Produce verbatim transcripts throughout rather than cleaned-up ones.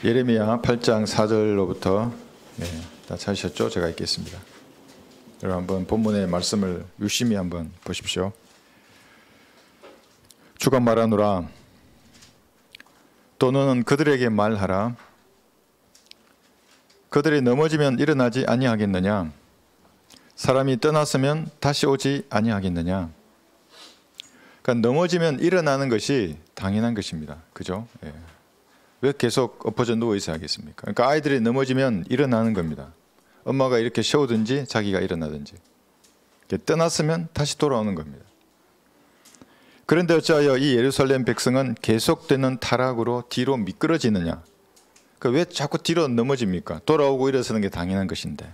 예레미야 팔 장 사 절로부터 네, 다 찾으셨죠? 제가 읽겠습니다. 여러분 한번 본문의 말씀을 유심히 한번 보십시오. 주가 말하노라. 또 너는 그들에게 말하라. 그들이 넘어지면 일어나지 아니하겠느냐? 사람이 떠났으면 다시 오지 아니하겠느냐? 그러니까 넘어지면 일어나는 것이 당연한 것입니다. 그죠? 예. 왜 계속 엎어져 누워 있어야 하겠습니까? 그러니까 아이들이 넘어지면 일어나는 겁니다. 엄마가 이렇게 쉬우든지 자기가 일어나든지. 떠났으면 다시 돌아오는 겁니다. 그런데 어찌하여 이 예루살렘 백성은 계속되는 타락으로 뒤로 미끄러지느냐? 그러니까 왜 자꾸 뒤로 넘어집니까? 돌아오고 일어서는 게 당연한 것인데.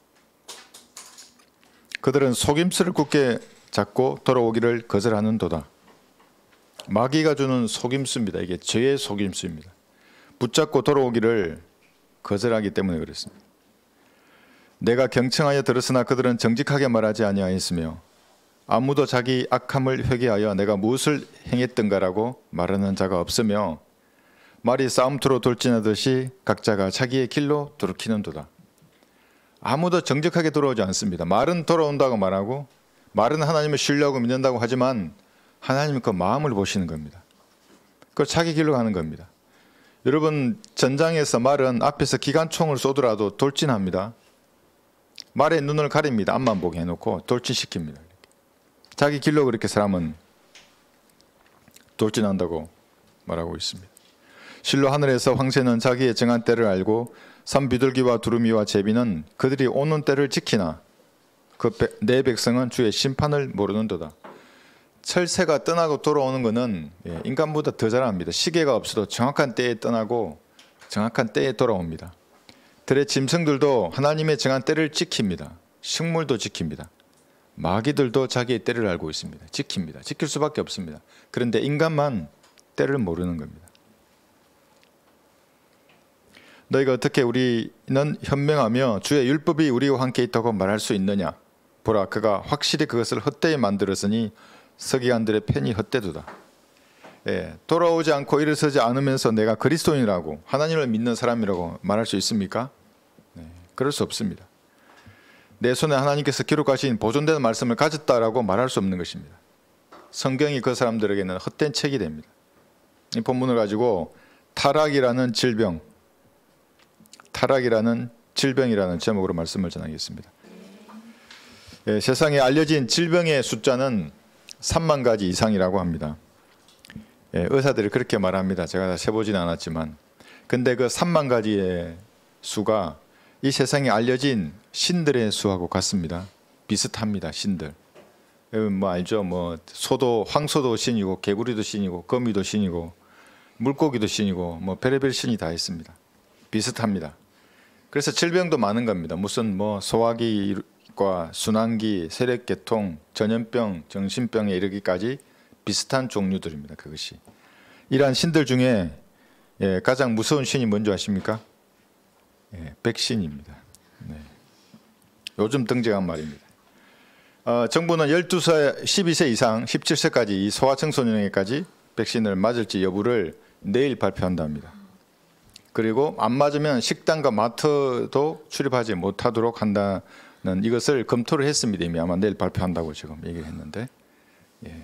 그들은 속임수를 굳게 잡고 돌아오기를 거절하는도다. 마귀가 주는 속임수입니다. 이게 죄의 속임수입니다. 붙잡고 돌아오기를 거절하기 때문에 그렇습니다. 내가 경청하여 들었으나 그들은 정직하게 말하지 아니하였으며 아무도 자기 악함을 회개하여 내가 무엇을 행했던가라고 말하는 자가 없으며 말이 싸움터로 돌진하듯이 각자가 자기의 길로 돌이키는도다. 아무도 정직하게 돌아오지 않습니다. 말은 돌아온다고 말하고 말은 하나님을 신뢰하고 믿는다고 하지만 하나님은 그 마음을 보시는 겁니다. 그걸 자기 길로 가는 겁니다. 여러분 전장에서 말은 앞에서 기관총을 쏘더라도 돌진합니다. 말의 눈을 가립니다. 앞만 보게 해놓고 돌진시킵니다. 자기 길로 그렇게 사람은 돌진한다고 말하고 있습니다. 실로 하늘에서 황새는 자기의 정한 때를 알고 산 비둘기와 두루미와 제비는 그들이 오는 때를 지키나 그 내 백성은 주의 심판을 모르는도다. 철새가 떠나고 돌아오는 것은 인간보다 더 잘합니다. 시계가 없어도 정확한 때에 떠나고 정확한 때에 돌아옵니다. 들의 짐승들도 하나님의 정한 때를 지킵니다. 식물도 지킵니다. 마귀들도 자기의 때를 알고 있습니다. 지킵니다. 지킬 수밖에 없습니다. 그런데 인간만 때를 모르는 겁니다. 너희가 어떻게 우리는 현명하며 주의 율법이 우리와 함께 있다고 말할 수 있느냐? 보라, 그가 확실히 그것을 헛되이 만들었으니 서기관들의 펜이 헛되도다. 예, 돌아오지 않고 일어서지 않으면서 내가 그리스도인이라고 하나님을 믿는 사람이라고 말할 수 있습니까? 네, 그럴 수 없습니다. 내 손에 하나님께서 기록하신 보존되는 말씀을 가졌다라고 말할 수 없는 것입니다. 성경이 그 사람들에게는 헛된 책이 됩니다. 이 본문을 가지고 타락이라는 질병, 타락이라는 질병이라는 제목으로 말씀을 전하겠습니다. 예, 세상에 알려진 질병의 숫자는 삼만 가지 이상이라고 합니다. 예, 의사들이 그렇게 말합니다. 제가 다 세보지는 않았지만. 근데 그 삼만 가지의 수가 이 세상에 알려진 신들의 수하고 같습니다. 비슷합니다. 신들. 뭐 알죠? 뭐 소도, 황소도 신이고 개구리도 신이고 거미도 신이고 물고기도 신이고 뭐 별의별 신이 다 있습니다. 비슷합니다. 그래서 질병도 많은 겁니다. 무슨 뭐 소화기과 순환기, 세력계통, 전염병, 정신병에 이르기까지 비슷한 종류들입니다. 그것이. 이러한 신들 중에 예, 가장 무서운 신이 뭔지 아십니까? 예, 백신입니다. 네. 요즘 등장한 말입니다. 어, 정부는 열두 세, 십이 세 이상, 십칠 세까지 이 소아청소년에게까지 백신을 맞을지 여부를 내일 발표한답니다. 그리고 안 맞으면 식당과 마트도 출입하지 못하도록 한다는 이것을 검토를 했습니다. 이미 아마 내일 발표한다고 지금 얘기를 했는데. 예.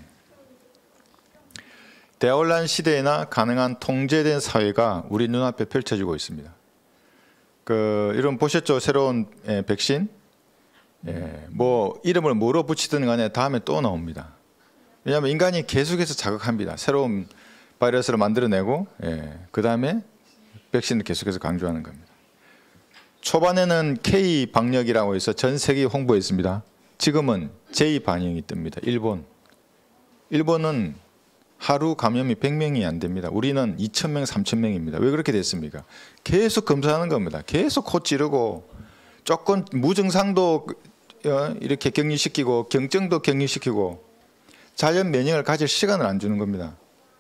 대혼란 시대에나 가능한 통제된 사회가 우리 눈앞에 펼쳐지고 있습니다. 그 이런 보셨죠? 새로운 예, 백신. 예, 뭐 이름을 뭐로 붙이든 간에 다음에 또 나옵니다. 왜냐하면 인간이 계속해서 자극합니다. 새로운 바이러스를 만들어내고 예, 그 다음에 백신을 계속해서 강조하는 겁니다. 초반에는 K 방역이라고 해서 전 세계에 홍보했습니다. 지금은 J 방역이 뜹니다. 일본. 일본은 하루 감염이 백 명이 안 됩니다. 우리는 이천 명, 삼천 명입니다. 왜 그렇게 됐습니까? 계속 검사하는 겁니다. 계속 코 찌르고 조금 무증상도 이렇게 격리시키고 경증도 격리시키고 자연 면역을 가질 시간을 안 주는 겁니다.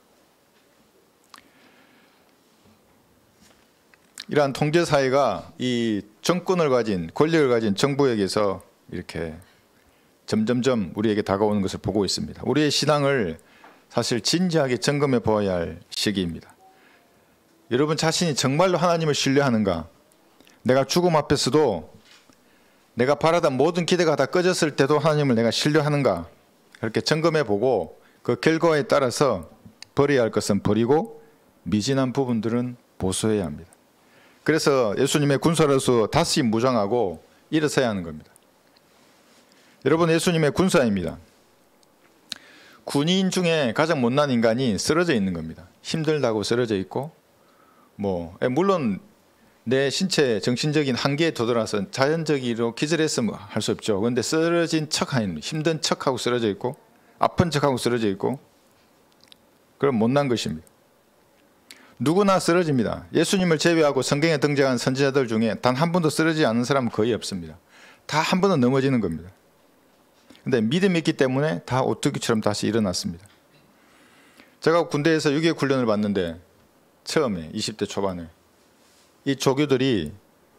이러한 통제 사회가 이 정권을 가진 권력을 가진 정부에게서 이렇게 점점점 우리에게 다가오는 것을 보고 있습니다. 우리의 신앙을 사실 진지하게 점검해 보아야 할 시기입니다. 여러분 자신이 정말로 하나님을 신뢰하는가? 내가 죽음 앞에서도 내가 바라던 모든 기대가 다 꺼졌을 때도 하나님을 내가 신뢰하는가? 그렇게 점검해 보고 그 결과에 따라서 버려야 할 것은 버리고 미진한 부분들은 보수해야 합니다. 그래서 예수님의 군사로서 다시 무장하고 일어서야 하는 겁니다. 여러분, 예수님의 군사입니다. 군인 중에 가장 못난 인간이 쓰러져 있는 겁니다. 힘들다고 쓰러져 있고, 뭐 물론 내 신체 정신적인 한계에 도달해서 자연적으로 기절했으면 할 수 없죠. 그런데 쓰러진 척하는, 힘든 척하고 쓰러져 있고 아픈 척하고 쓰러져 있고, 그럼 못난 것입니다. 누구나 쓰러집니다. 예수님을 제외하고 성경에 등장한 선지자들 중에 단 한 번도 쓰러지지 않은 사람은 거의 없습니다. 다 한 번은 넘어지는 겁니다. 근데 믿음이 있기 때문에 다 오뚜기처럼 다시 일어났습니다. 제가 군대에서 유격 훈련을 받는데 처음에 이십 대 초반에 이 조교들이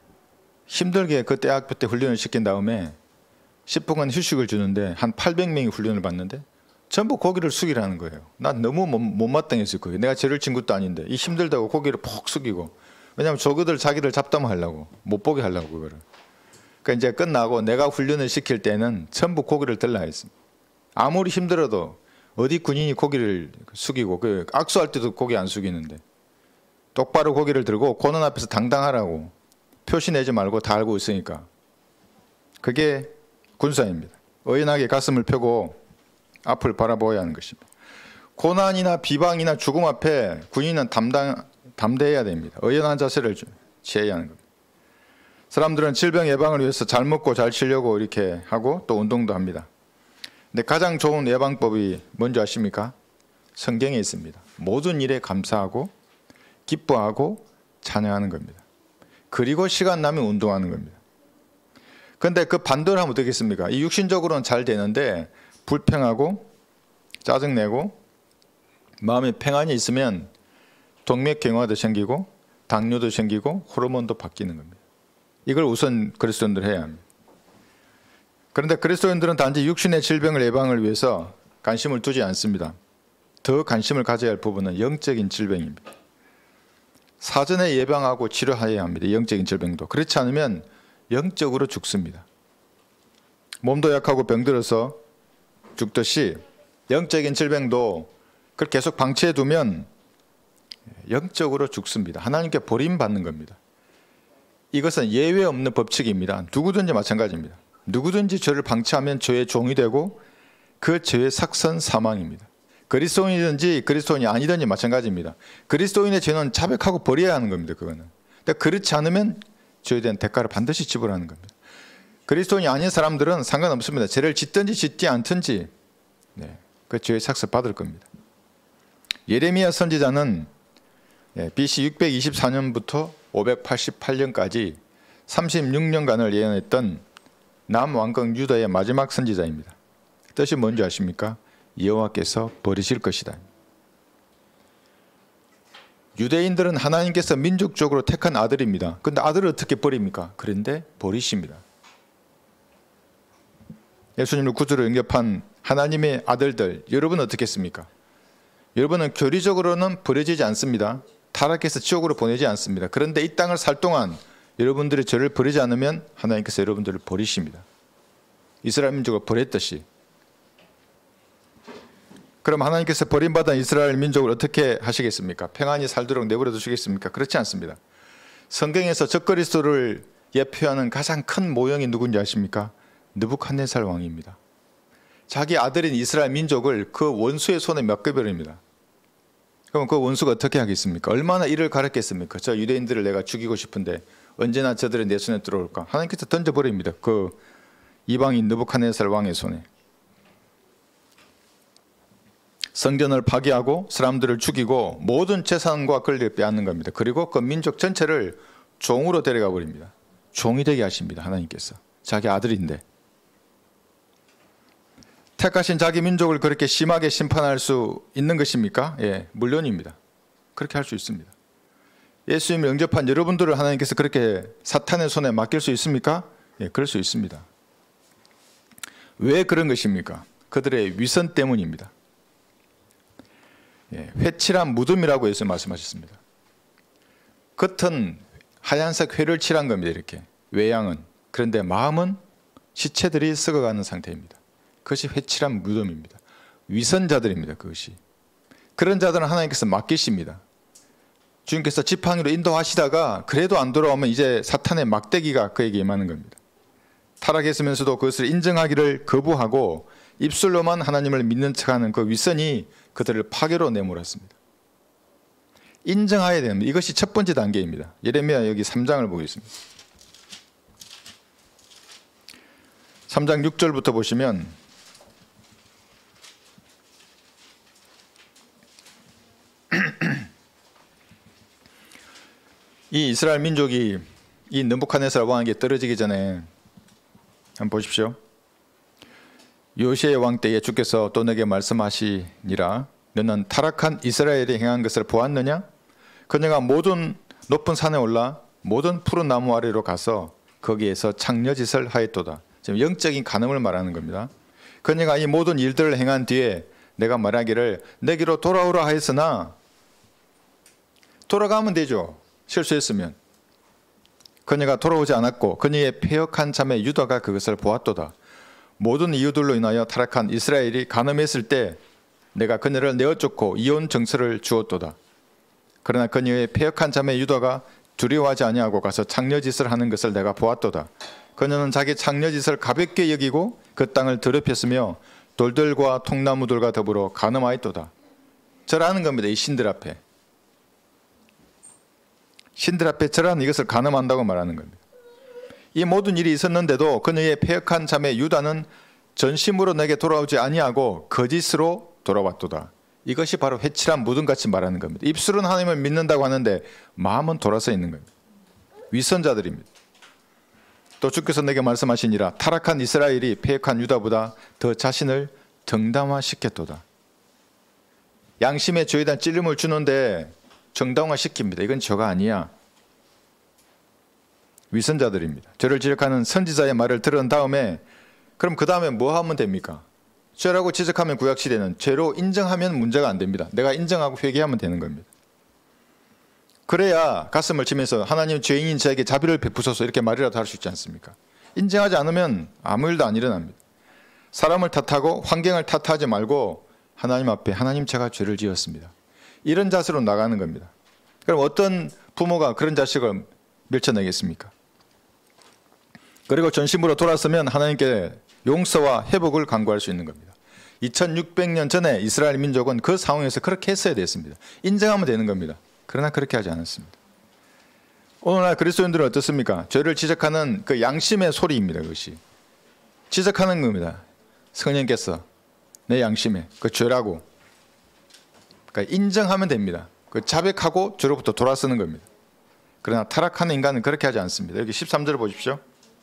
힘들게 그 대학교 때 훈련을 시킨 다음에 십 분간 휴식을 주는데 한 팔백 명이 훈련을 받는데 전부 고개를 숙이라는 거예요. 난 너무 못마땅했을 거예요. 내가 죄를 진 것도 아닌데 이 힘들다고 고개를 푹 숙이고, 왜냐하면 조교들 자기를 잡담하려고, 못 보게 하려고 그거를. 그러니까 이제 끝나고 내가 훈련을 시킬 때는 전부 고개를 들라 했습니다. 아무리 힘들어도 어디 군인이 고개를 숙이고, 그 악수할 때도 고개 안 숙이는데 똑바로 고개를 들고 고는 앞에서 당당하라고, 표시 내지 말고 다 알고 있으니까. 그게 군사입니다. 의연하게 가슴을 펴고 앞을 바라보아야 하는 것입니다. 고난이나 비방이나 죽음 앞에 군인은 담당, 담대해야 됩니다. 의연한 자세를 취해야 하는 겁니다. 사람들은 질병 예방을 위해서 잘 먹고 잘 쉬려고 이렇게 하고 또 운동도 합니다. 근데 가장 좋은 예방법이 뭔지 아십니까? 성경에 있습니다. 모든 일에 감사하고 기뻐하고 찬양하는 겁니다. 그리고 시간 나면 운동하는 겁니다. 그런데 그 반대로 하면 어떻겠습니까? 이 육신적으로는 잘 되는데 불평하고 짜증내고 마음에 평안이 있으면 동맥경화도 생기고 당뇨도 생기고 호르몬도 바뀌는 겁니다. 이걸 우선 그리스도인들 해야 합니다. 그런데 그리스도인들은 단지 육신의 질병을 예방을 위해서 관심을 두지 않습니다. 더 관심을 가져야 할 부분은 영적인 질병입니다. 사전에 예방하고 치료해야 합니다. 영적인 질병도. 그렇지 않으면 영적으로 죽습니다. 몸도 약하고 병들어서 죽듯이 영적인 질병도 그걸 계속 방치해 두면 영적으로 죽습니다. 하나님께 버림받는 겁니다. 이것은 예외 없는 법칙입니다. 누구든지 마찬가지입니다. 누구든지 죄를 방치하면 죄의 종이 되고 그 죄의 삭선 사망입니다. 그리스도인이든지 그리스도인이 아니든지 마찬가지입니다. 그리스도인의 죄는 자백하고 버려야 하는 겁니다. 그거는. 근데 그렇지 않으면 죄에 대한 대가를 반드시 지불하는 겁니다. 그리스도인이 아닌 사람들은 상관없습니다. 죄를 짓든지 짓지 않든지 네, 그 죄의 삭선 받을 겁니다. 예레미야 선지자는 비씨 육백이십사 년부터 오백팔십팔 년까지 삼십육 년간을 예언했던 남왕국 유다의 마지막 선지자입니다. 뜻이 뭔지 아십니까? 여호와께서 버리실 것이다. 유대인들은 하나님께서 민족적으로 택한 아들입니다. 그런데 아들을 어떻게 버립니까? 그런데 버리십니다. 예수님을 구주로 영접한 하나님의 아들들, 여러분은 어떻겠습니까? 여러분은 교리적으로는 버려지지 않습니다. 타락해서 지옥으로 보내지 않습니다. 그런데 이 땅을 살 동안 여러분들이 죄를 버리지 않으면 하나님께서 여러분들을 버리십니다. 이스라엘 민족을 버렸듯이. 그럼 하나님께서 버림받은 이스라엘 민족을 어떻게 하시겠습니까? 평안히 살도록 내버려 두시겠습니까? 그렇지 않습니다. 성경에서 적그리스도를 예표하는 가장 큰 모형이 누군지 아십니까? 느부갓네살 왕입니다. 자기 아들인 이스라엘 민족을 그 원수의 손에 맡겨버립니다. 그럼 그 원수가 어떻게 하겠습니까? 얼마나 이를 가렸겠습니까? 저 유대인들을 내가 죽이고 싶은데 언제나 저들이 내 손에 들어올까? 하나님께서 던져버립니다. 그 이방인 느부갓네살 왕의 손에. 성전을 파괴하고 사람들을 죽이고 모든 재산과 권리를 빼앗는 겁니다. 그리고 그 민족 전체를 종으로 데려가 버립니다. 종이 되게 하십니다. 하나님께서. 자기 아들인데. 택하신 자기 민족을 그렇게 심하게 심판할 수 있는 것입니까? 예, 물론입니다. 그렇게 할 수 있습니다. 예수님을 영접한 여러분들을 하나님께서 그렇게 사탄의 손에 맡길 수 있습니까? 예, 그럴 수 있습니다. 왜 그런 것입니까? 그들의 위선 때문입니다. 예, 회칠한 무덤이라고 예수님 말씀하셨습니다. 겉은 하얀색 회를 칠한 겁니다. 이렇게 외양은. 그런데 마음은 시체들이 썩어가는 상태입니다. 그것이 회칠한 무덤입니다. 위선자들입니다. 그것이. 그런 자들은 하나님께서 맡기십니다. 주님께서 지팡이로 인도하시다가 그래도 안 돌아오면 이제 사탄의 막대기가 그에게 임하는 겁니다. 타락했으면서도 그것을 인정하기를 거부하고 입술로만 하나님을 믿는 척하는 그 위선이 그들을 파괴로 내몰았습니다. 인정해야 됩니다. 이것이 첫 번째 단계입니다. 예레미야 여기 삼 장을 보겠습니다. 삼 장 육 절부터 보시면 이 이스라엘 민족이 이 느부갓네살 왕에게 떨어지기 전에 한번 보십시오. 요시야 왕 때에 주께서 또 내게 말씀하시니라. 너는 타락한 이스라엘이 행한 것을 보았느냐? 그녀가 모든 높은 산에 올라 모든 푸른 나무 아래로 가서 거기에서 창녀짓을 하였도다. 지금 영적인 간음을 말하는 겁니다. 그녀가 이 모든 일들을 행한 뒤에 내가 말하기를 내게로 돌아오라 하였으나 돌아가면 되죠. 실수했으면. 그녀가 돌아오지 않았고 그녀의 패역한 자매 유다가 그것을 보았도다. 모든 이유들로 인하여 타락한 이스라엘이 간음했을 때 내가 그녀를 내어쫓고 이혼 정서를 주었도다. 그러나 그녀의 패역한 자매 유다가 두려워하지 아니하고 가서 창녀짓을 하는 것을 내가 보았도다. 그녀는 자기 창녀짓을 가볍게 여기고 그 땅을 더럽혔으며 돌들과 통나무들과 더불어 간음하였도다. 절하는 겁니다. 이 신들 앞에. 신들 앞에 절하는 이것을 간음한다고 말하는 겁니다. 이 모든 일이 있었는데도 그녀의 패역한 자매 유다는 전심으로 내게 돌아오지 아니하고 거짓으로 돌아왔도다. 이것이 바로 회칠한 무덤같이 말하는 겁니다. 입술은 하나님을 믿는다고 하는데 마음은 돌아서 있는 겁니다. 위선자들입니다. 또 주께서 내게 말씀하시니라. 타락한 이스라엘이 패역한 유다보다 더 자신을 정당화시켰도다. 양심의 죄에 대한 찔림을 주는데 정당화시킵니다. 이건 저가 아니야. 위선자들입니다. 저를 지적하는 선지자의 말을 들은 다음에 그럼 그 다음에 뭐 하면 됩니까? 죄라고 지적하면 구약시대는 죄로 인정하면 문제가 안 됩니다. 내가 인정하고 회개하면 되는 겁니다. 그래야 가슴을 치면서 하나님 죄인인 저에게 자비를 베푸소서 이렇게 말이라도 할 수 있지 않습니까? 인정하지 않으면 아무 일도 안 일어납니다. 사람을 탓하고 환경을 탓하지 말고 하나님 앞에 하나님 제가 죄를 지었습니다. 이런 자세로 나가는 겁니다. 그럼 어떤 부모가 그런 자식을 밀쳐내겠습니까? 그리고 전심으로 돌아서면 하나님께 용서와 회복을 간구할 수 있는 겁니다. 이천육백 년 전에 이스라엘 민족은 그 상황에서 그렇게 했어야 됐습니다. 인정하면 되는 겁니다. 그러나 그렇게 하지 않았습니다. 오늘날 그리스도인들은 어떻습니까? 죄를 지적하는 그 양심의 소리입니다. 그것이 지적하는 겁니다. 성령께서 내 양심에 그 죄라고 그러니까 인정하면 됩니다. 그 자백하고 죄로부터 돌아서는 겁니다. 그러나 타락하는 인간은 그렇게 하지 않습니다. 여기 십삼 절을 보십시오.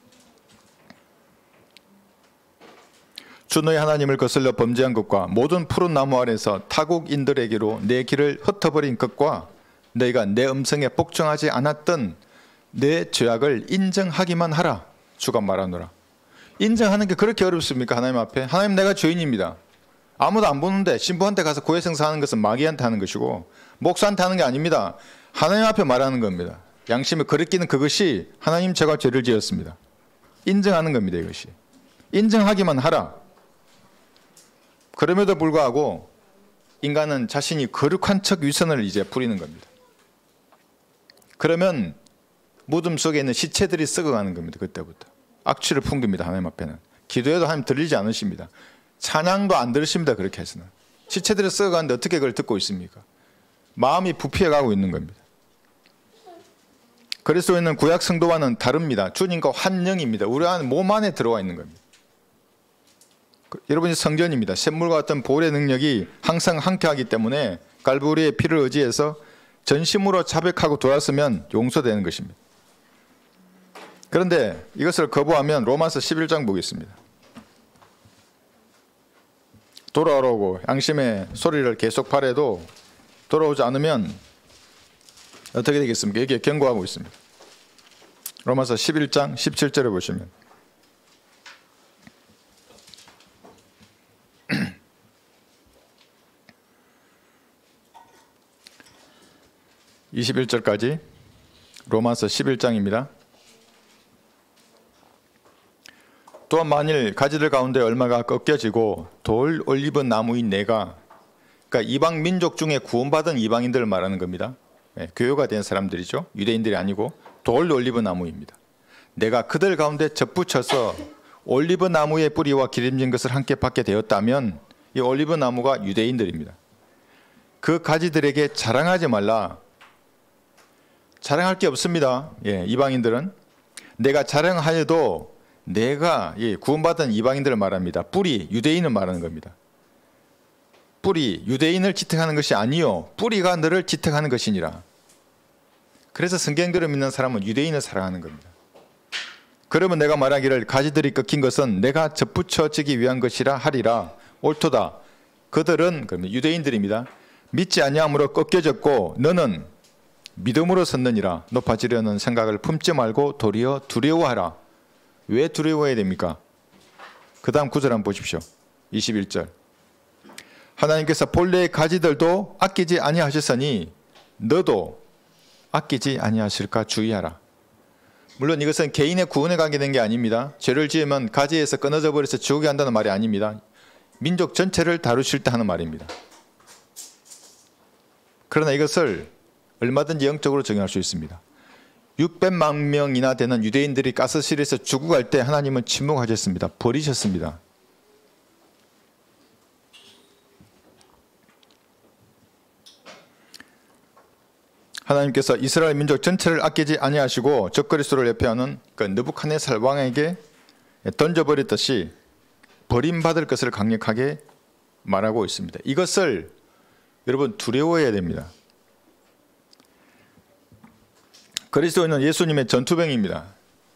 주 너희 하나님을 거슬러 범죄한 것과 모든 푸른 나무 아래서 타국인들에게로 내 길을 흩어버린 것과 너희가 내 음성에 복종하지 않았던 내 죄악을 인정하기만 하라. 주가 말하노라. 인정하는 게 그렇게 어렵습니까? 하나님 앞에. 하나님 내가 죄인입니다. 아무도 안 보는데 신부한테 가서 고해성사하는 것은 마귀한테 하는 것이고 목사한테 하는 게 아닙니다. 하나님 앞에 말하는 겁니다. 양심에 거리끼는 그것이 하나님 제가 죄를 지었습니다. 인정하는 겁니다. 이것이. 인정하기만 하라. 그럼에도 불구하고 인간은 자신이 거룩한 척 위선을 이제 부리는 겁니다. 그러면 무덤 속에 있는 시체들이 썩어가는 겁니다. 그때부터. 악취를 풍깁니다. 하나님 앞에는. 기도해도 하나님 들리지 않으십니다. 찬양도 안 들으십니다. 그렇게 해서는. 시체들이 썩어가는데 어떻게 그걸 듣고 있습니까? 마음이 부패해가고 있는 겁니다. 그리스도인은 구약 성도와는 다릅니다. 주님과 환영입니다. 우리 안 몸 안에 들어와 있는 겁니다. 여러분이 성전입니다. 샘물과 같은 보혈의 능력이 항상 함께하기 때문에 갈보리의 피를 의지해서 전심으로 자백하고 돌았으면 용서되는 것입니다. 그런데 이것을 거부하면 로마서 십일 장 보겠습니다. 돌아오라고 양심의 소리를 계속 바래도 돌아오지 않으면 어떻게 되겠습니까? 여기에 경고하고 있습니다. 로마서 십일 장 십칠 절에 보시면 이십일 절까지 로마서 십일 장입니다. 또한 만일 가지들 가운데 얼마가 꺾여지고 돌 올리브 나무인 내가, 그러니까 이방 민족 중에 구원받은 이방인들을 말하는 겁니다. 예, 교요가 된 사람들이죠. 유대인들이 아니고 돌 올리브 나무입니다. 내가 그들 가운데 접붙여서 올리브 나무의 뿌리와 기름진 것을 함께 받게 되었다면, 이 올리브 나무가 유대인들입니다. 그 가지들에게 자랑하지 말라. 자랑할 게 없습니다. 예, 이방인들은. 내가 자랑하여도 내가, 예, 구원받은 이방인들을 말합니다. 뿌리, 유대인을 말하는 겁니다. 뿌리, 유대인을 지택하는 것이 아니요 뿌리가 너를 지택하는 것이니라. 그래서 성경대로 믿는 사람은 유대인을 사랑하는 겁니다. 그러면 내가 말하기를 가지들이 꺾인 것은 내가 접붙여지기 위한 것이라 하리라. 옳도다. 그들은, 그러면 유대인들입니다, 믿지 아니함으로 꺾여졌고 너는 믿음으로 섰느니라. 높아지려는 생각을 품지 말고 도리어 두려워하라. 왜 두려워해야 됩니까? 그 다음 구절 한번 보십시오. 이십일 절. 하나님께서 본래의 가지들도 아끼지 아니하셨으니 너도 아끼지 아니하실까 주의하라. 물론 이것은 개인의 구원에 관계된 게 아닙니다. 죄를 지으면 가지에서 끊어져 버려서 지옥에 간다는 말이 아닙니다. 민족 전체를 다루실 때 하는 말입니다. 그러나 이것을 얼마든지 영적으로 적용할 수 있습니다. 육백만 명이나 되는 유대인들이 가스실에서 죽어갈 때 하나님은 침묵하셨습니다. 버리셨습니다. 하나님께서 이스라엘 민족 전체를 아끼지 아니하시고 적그리스도를 예표하는 그 느부갓네살 왕에게 던져버렸듯이 버림받을 것을 강력하게 말하고 있습니다. 이것을 여러분 두려워해야 됩니다. 그리스도인은 예수님의 전투병입니다.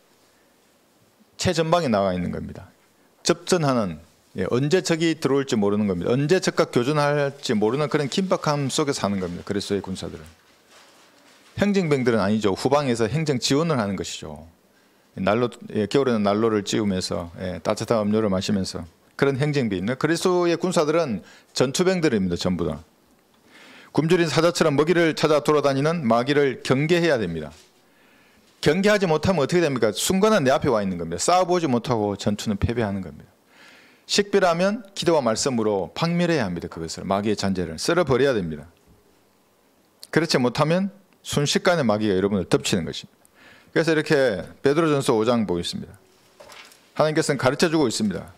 최전방에 나가 있는 겁니다. 접전하는, 예, 언제 적이 들어올지 모르는 겁니다. 언제 적과 교전할지 모르는 그런 긴박함 속에 사는 겁니다. 그리스도의 군사들은. 행정병들은 아니죠. 후방에서 행정 지원을 하는 것이죠. 난로, 예, 겨울에는 난로를 찌우면서, 예, 따뜻한 음료를 마시면서 그런 행정병입니다. 그리스도의 군사들은 전투병들입니다. 전부 다. 굶주린 사자처럼 먹이를 찾아 돌아다니는 마귀를 경계해야 됩니다. 경계하지 못하면 어떻게 됩니까? 순간은 내 앞에 와 있는 겁니다. 싸워보지 못하고 전투는 패배하는 겁니다. 식비라면 기도와 말씀으로 박멸해야 합니다. 그것을, 마귀의 잔재를 쓸어버려야 됩니다. 그렇지 못하면 순식간에 마귀가 여러분을 덮치는 것입니다. 그래서 이렇게 베드로전서 오 장 보겠습니다. 하나님께서는 가르쳐주고 있습니다.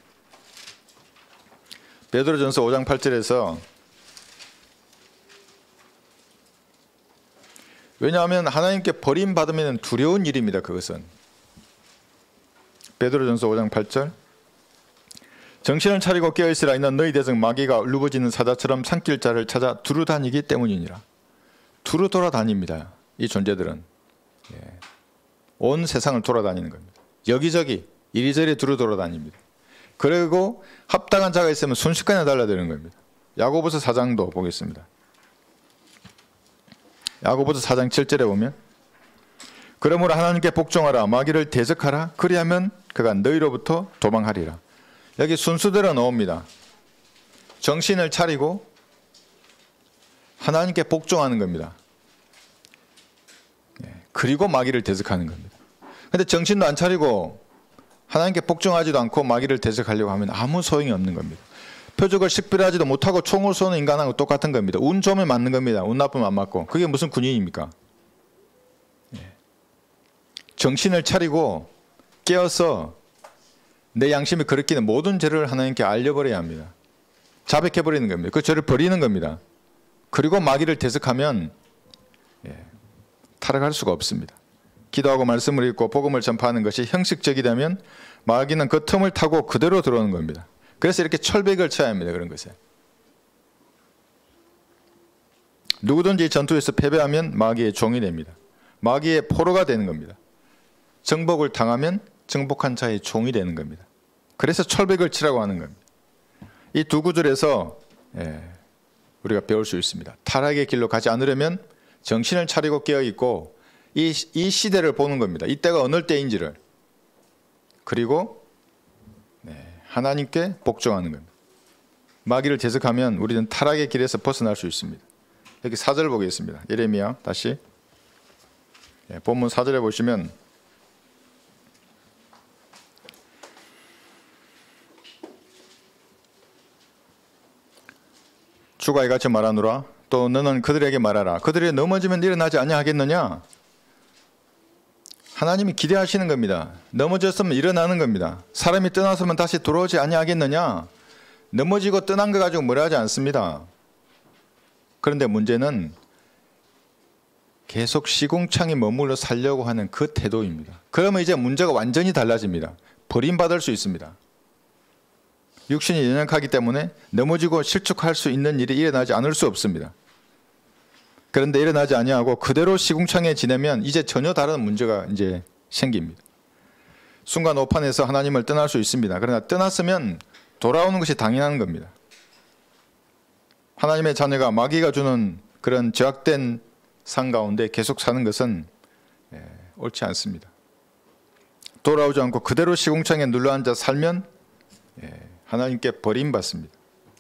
베드로전서 오 장 팔 절에서, 왜냐하면 하나님께 버림받으면 두려운 일입니다. 그것은. 베드로전서 오 장 팔 절. 정신을 차리고 깨어있으라. 이는 너희 대적 마귀가 울부짖는 사자처럼 산길 자를 찾아 두루 다니기 때문이니라. 두루 돌아다닙니다. 이 존재들은. 예. 온 세상을 돌아다니는 겁니다. 여기저기 이리저리 두루 돌아다닙니다. 그리고 합당한 자가 있으면 순식간에 달라드는 겁니다. 야고보서 사 장도 보겠습니다. 야고보서 사 장 칠 절에 보면, 그러므로 하나님께 복종하라. 마귀를 대적하라. 그리하면 그가 너희로부터 도망하리라. 여기 순수대로 나옵니다. 정신을 차리고 하나님께 복종하는 겁니다. 그리고 마귀를 대적하는 겁니다. 그런데 정신도 안 차리고 하나님께 복종하지도 않고 마귀를 대적하려고 하면 아무 소용이 없는 겁니다. 표적을 식별하지도 못하고 총을 쏘는 인간하고 똑같은 겁니다. 운 좋으면 맞는 겁니다. 운 나쁘면 안 맞고. 그게 무슨 군인입니까? 정신을 차리고 깨어서 내 양심이 거르끼는 모든 죄를 하나님께 알려버려야 합니다. 자백해버리는 겁니다. 그 죄를 버리는 겁니다. 그리고 마귀를 대적하면, 예, 타락할 수가 없습니다. 기도하고 말씀을 읽고 복음을 전파하는 것이 형식적이라면 마귀는 그 틈을 타고 그대로 들어오는 겁니다. 그래서 이렇게 철벽을 쳐야 합니다. 그런 것에. 누구든지 전투에서 패배하면 마귀의 종이 됩니다. 마귀의 포로가 되는 겁니다. 정복을 당하면 정복한 자의 종이 되는 겁니다. 그래서 철벽을 치라고 하는 겁니다. 이 두 구절에서, 예, 우리가 배울 수 있습니다. 타락의 길로 가지 않으려면 정신을 차리고 깨어있고 이, 이 시대를 보는 겁니다. 이때가 어느 때인지를. 그리고, 네, 하나님께 복종하는 겁니다. 마귀를 대적하면 우리는 타락의 길에서 벗어날 수 있습니다. 여기 사 절 보겠습니다. 예레미야 다시. 예, 본문 사 절에 보시면 주가 이같이 말하노라. 또 너는 그들에게 말하라. 그들이 넘어지면 일어나지 아니하겠느냐. 하나님이 기대하시는 겁니다. 넘어졌으면 일어나는 겁니다. 사람이 떠났으면 다시 돌아오지 아니하겠느냐. 넘어지고 떠난 거 가지고 뭐라 하지 않습니다. 그런데 문제는 계속 시궁창에 머물러 살려고 하는 그 태도입니다. 그러면 이제 문제가 완전히 달라집니다. 버림받을 수 있습니다. 육신이 연약하기 때문에 넘어지고 실축할 수 있는 일이 일어나지 않을 수 없습니다. 그런데 일어나지 아니하고 그대로 시궁창에 지내면 이제 전혀 다른 문제가 이제 생깁니다. 순간 오판에서 하나님을 떠날 수 있습니다. 그러나 떠났으면 돌아오는 것이 당연한 겁니다. 하나님의 자녀가 마귀가 주는 그런 죄악된 상 가운데 계속 사는 것은 예, 옳지 않습니다. 돌아오지 않고 그대로 시궁창에 눌러앉아 살면 예, 하나님께 버림받습니다.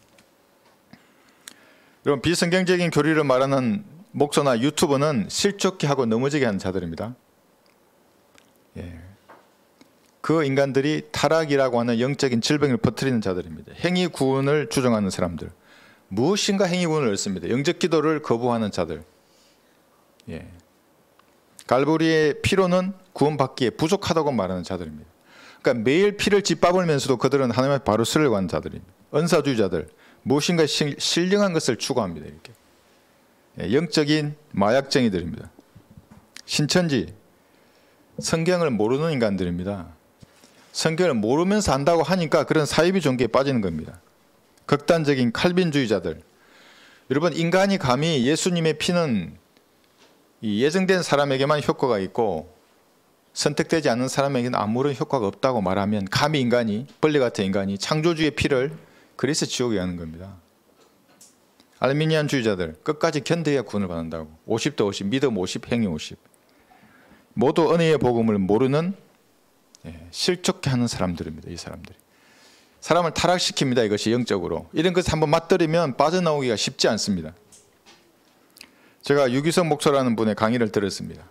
여러분, 비성경적인 교리를 말하는 목사나 유튜버는 실족케 하고 넘어지게 하는 자들입니다. 예. 그 인간들이 타락이라고 하는 영적인 질병을 퍼뜨리는 자들입니다. 행위 구원을 주장하는 사람들, 무엇인가 행위 구원을 얻습니다. 영적 기도를 거부하는 자들. 예. 갈보리의 피로는 구원받기에 부족하다고 말하는 자들입니다. 그러니까 매일 피를 짓밟으면서도 그들은 하나님의 바로 쓰려고 하는 자들입니다. 은사주의자들, 무엇인가 실, 신령한 것을 추구합니다. 이렇게. 예, 영적인 마약쟁이들입니다. 신천지, 성경을 모르는 인간들입니다. 성경을 모르면서 안다고 하니까 그런 사이비 종교에 빠지는 겁니다. 극단적인 칼빈주의자들. 여러분, 인간이 감히 예수님의 피는 이 예정된 사람에게만 효과가 있고 선택되지 않는 사람에게는 아무런 효과가 없다고 말하면 감히 인간이, 벌레 같은 인간이 창조주의 피를 그래서 지옥에 가는 겁니다. 알미니안주의자들, 끝까지 견뎌야 구원을 받는다고. 오십 대 오십, 믿음 오십, 행위 오십. 모두 은혜의 복음을 모르는 예, 실족케 하는 사람들입니다. 이 사람들이 사람을 타락시킵니다. 이것이 영적으로. 이런 것을 한번 맞들이면 빠져나오기가 쉽지 않습니다. 제가 유기성 목사라는 분의 강의를 들었습니다.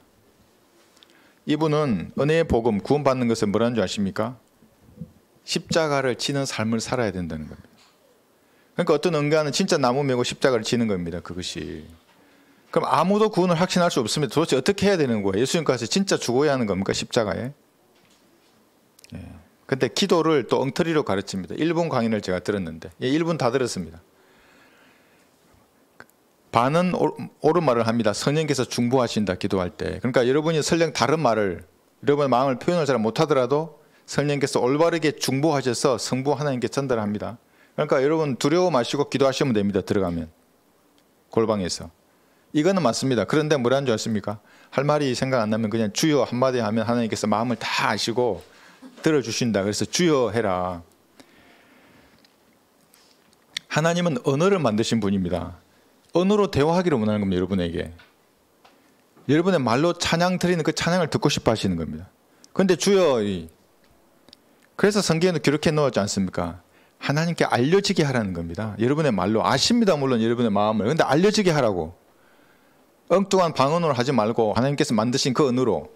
이분은 은혜의 복음, 구원받는 것을 뭐라는 줄 아십니까? 십자가를 지는 삶을 살아야 된다는 겁니다. 그러니까 어떤 인간은 진짜 나무 메고 십자가를 지는 겁니다. 그것이. 그럼 아무도 구원을 확신할 수 없습니다. 도대체 어떻게 해야 되는 거예요? 예수님께서 진짜 죽어야 하는 겁니까? 십자가에? 예. 근데 기도를 또 엉터리로 가르칩니다. 일 분 강의를 제가 들었는데, 예, 일 분 다 들었습니다. 반은 옳은 말을 합니다. 성령께서 중보하신다, 기도할 때. 그러니까 여러분이 설령 다른 말을, 여러분의 마음을 표현을 잘 못하더라도 성령께서 올바르게 중보하셔서 성부 하나님께 전달합니다. 그러니까 여러분 두려워 마시고 기도하시면 됩니다. 들어가면. 골방에서. 이거는 맞습니다. 그런데 뭐라는 줄 아십니까? 할 말이 생각 안 나면 그냥 주여 한마디 하면 하나님께서 마음을 다 아시고 들어주신다. 그래서 주여 해라. 하나님은 언어를 만드신 분입니다. 언어로 대화하기를 원하는 겁니다. 여러분에게. 여러분의 말로 찬양 드리는 그 찬양을 듣고 싶어 하시는 겁니다. 그런데 주여, 그래서 성경에도 기록해 놓았지 않습니까? 하나님께 알려지게 하라는 겁니다. 여러분의 말로. 아십니다. 물론 여러분의 마음을. 그런데 알려지게 하라고. 엉뚱한 방언으로 하지 말고 하나님께서 만드신 그 언어로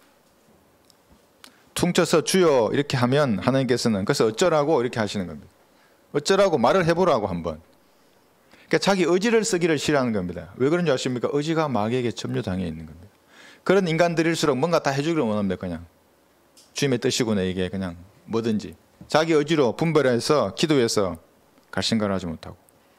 퉁쳐서 주여 이렇게 하면 하나님께서는 그래서 어쩌라고 이렇게 하시는 겁니다. 어쩌라고 말을 해보라고 한번. 그러니까 자기 의지를 쓰기를 싫어하는 겁니다. 왜 그런지 아십니까? 의지가 마귀에게 점유당해 있는 겁니다. 그런 인간들일수록 뭔가 다 해주기를 원합니다. 그냥 주님의 뜻이구나 이게 그냥 뭐든지 자기 의지로 분별해서 기도해서 갈신가를 하지 못하고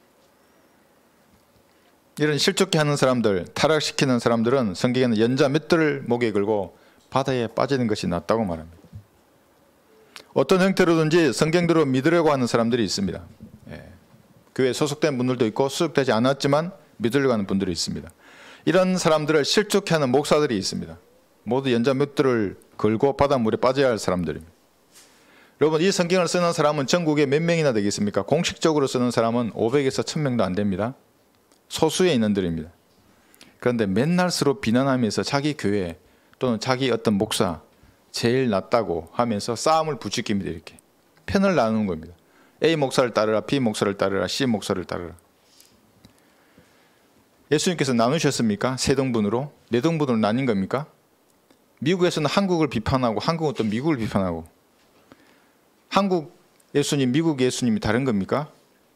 이런 실족케 하는 사람들, 타락시키는 사람들은 성경에는 연자 몇 들을 목에 걸고 바다에 빠지는 것이 낫다고 말합니다. 어떤 형태로든지 성경대로 믿으려고 하는 사람들이 있습니다. 예. 교회에 소속된 분들도 있고 소속되지 않았지만 믿으려고 하는 분들이 있습니다. 이런 사람들을 실족케 하는 목사들이 있습니다. 모두 연자 몇 들을 걸고 바닷물에 빠져야 할 사람들입니다. 여러분, 이 성경을 쓰는 사람은 전국에 몇 명이나 되겠습니까? 공식적으로 쓰는 사람은 오백에서 천 명도 안 됩니다. 소수의 인원들입니다. 그런데 맨날 서로 비난하면서 자기 교회 또는 자기 어떤 목사 제일 낫다고 하면서 싸움을 부추깁니다. 이렇게 편을 나누는 겁니다. A 목사를 따르라, B 목사를 따르라, C 목사를 따르라. 예수님께서 나누셨습니까? 세 등분으로? 네 등분으로 나뉜 겁니까? 미국에서는 한국을 비판하고 한국은 또 미국을 비판하고, 한국 예수님, 미국 예수님이 다른 겁니까?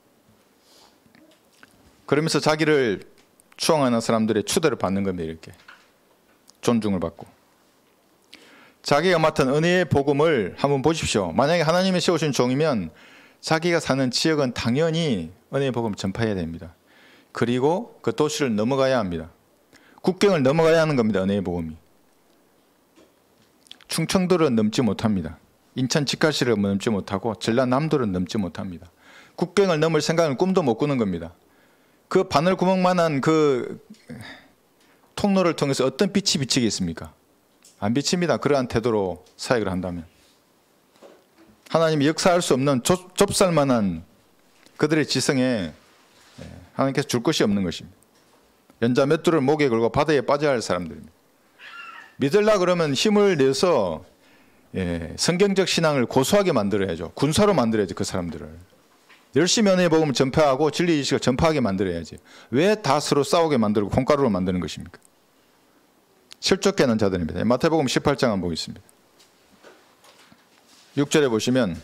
그러면서 자기를 추앙하는 사람들의 추대를 받는 겁니다. 이렇게 존중을 받고. 자기가 맡은 은혜의 복음을 한번 보십시오. 만약에 하나님이 세우신 종이면 자기가 사는 지역은 당연히 은혜의 복음을 전파해야 됩니다. 그리고 그 도시를 넘어가야 합니다. 국경을 넘어가야 하는 겁니다. 은혜의 복음이. 충청도를 넘지 못합니다. 인천 직갈시를 넘지 못하고 전라남도를 넘지 못합니다. 국경을 넘을 생각은 꿈도 못 꾸는 겁니다. 그 바늘 구멍만한 그 통로를 통해서 어떤 빛이 비치겠습니까? 안 비칩니다. 그러한 태도로 사역을 한다면. 하나님이 역사할 수 없는 좁, 좁쌀만한 그들의 지성에 하나님께서 줄 것이 없는 것입니다. 연자 몇 두를 목에 걸고 바다에 빠져야 할 사람들입니다. 믿으려 그러면 힘을 내서 예, 성경적 신앙을 고수하게 만들어야죠. 군사로 만들어야죠. 그 사람들을. 열심히 은혜의 복음을 전파하고 진리 지식을 전파하게 만들어야지. 왜 다 서로 싸우게 만들고 콩가루로 만드는 것입니까? 실족해 하는 자들입니다. 마태복음 십팔 장 한번 보겠습니다. 육 절에 보시면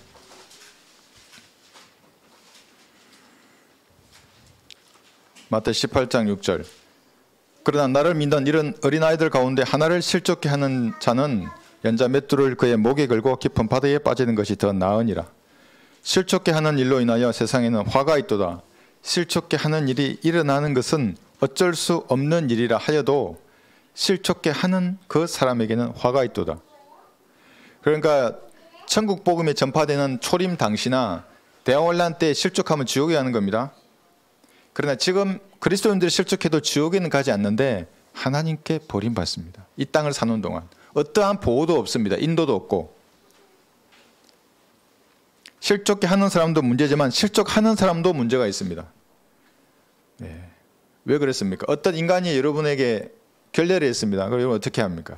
마태 십팔 장 육 절. 그러나 나를 믿는 이런 어린아이들 가운데 하나를 실족해 하는 자는 연자 맷돌을 그의 목에 걸고 깊은 바다에 빠지는 것이 더 나으니라. 실족해 하는 일로 인하여 세상에는 화가 있도다. 실족해 하는 일이 일어나는 것은 어쩔 수 없는 일이라 하여도 실족해 하는 그 사람에게는 화가 있도다. 그러니까 천국 복음이 전파되는 초림 당시나 대환란 때 실족하면 지옥에 가는 겁니다. 그러나 지금 그리스도인들이 실족해도 지옥에는 가지 않는데 하나님께 버림받습니다. 이 땅을 사는 동안 어떠한 보호도 없습니다. 인도도 없고. 실족해 하는 사람도 문제지만 실족하는 사람도 문제가 있습니다. 네. 왜 그랬습니까? 어떤 인간이 여러분에게 결례를 했습니다. 그럼 여러분 어떻게 합니까?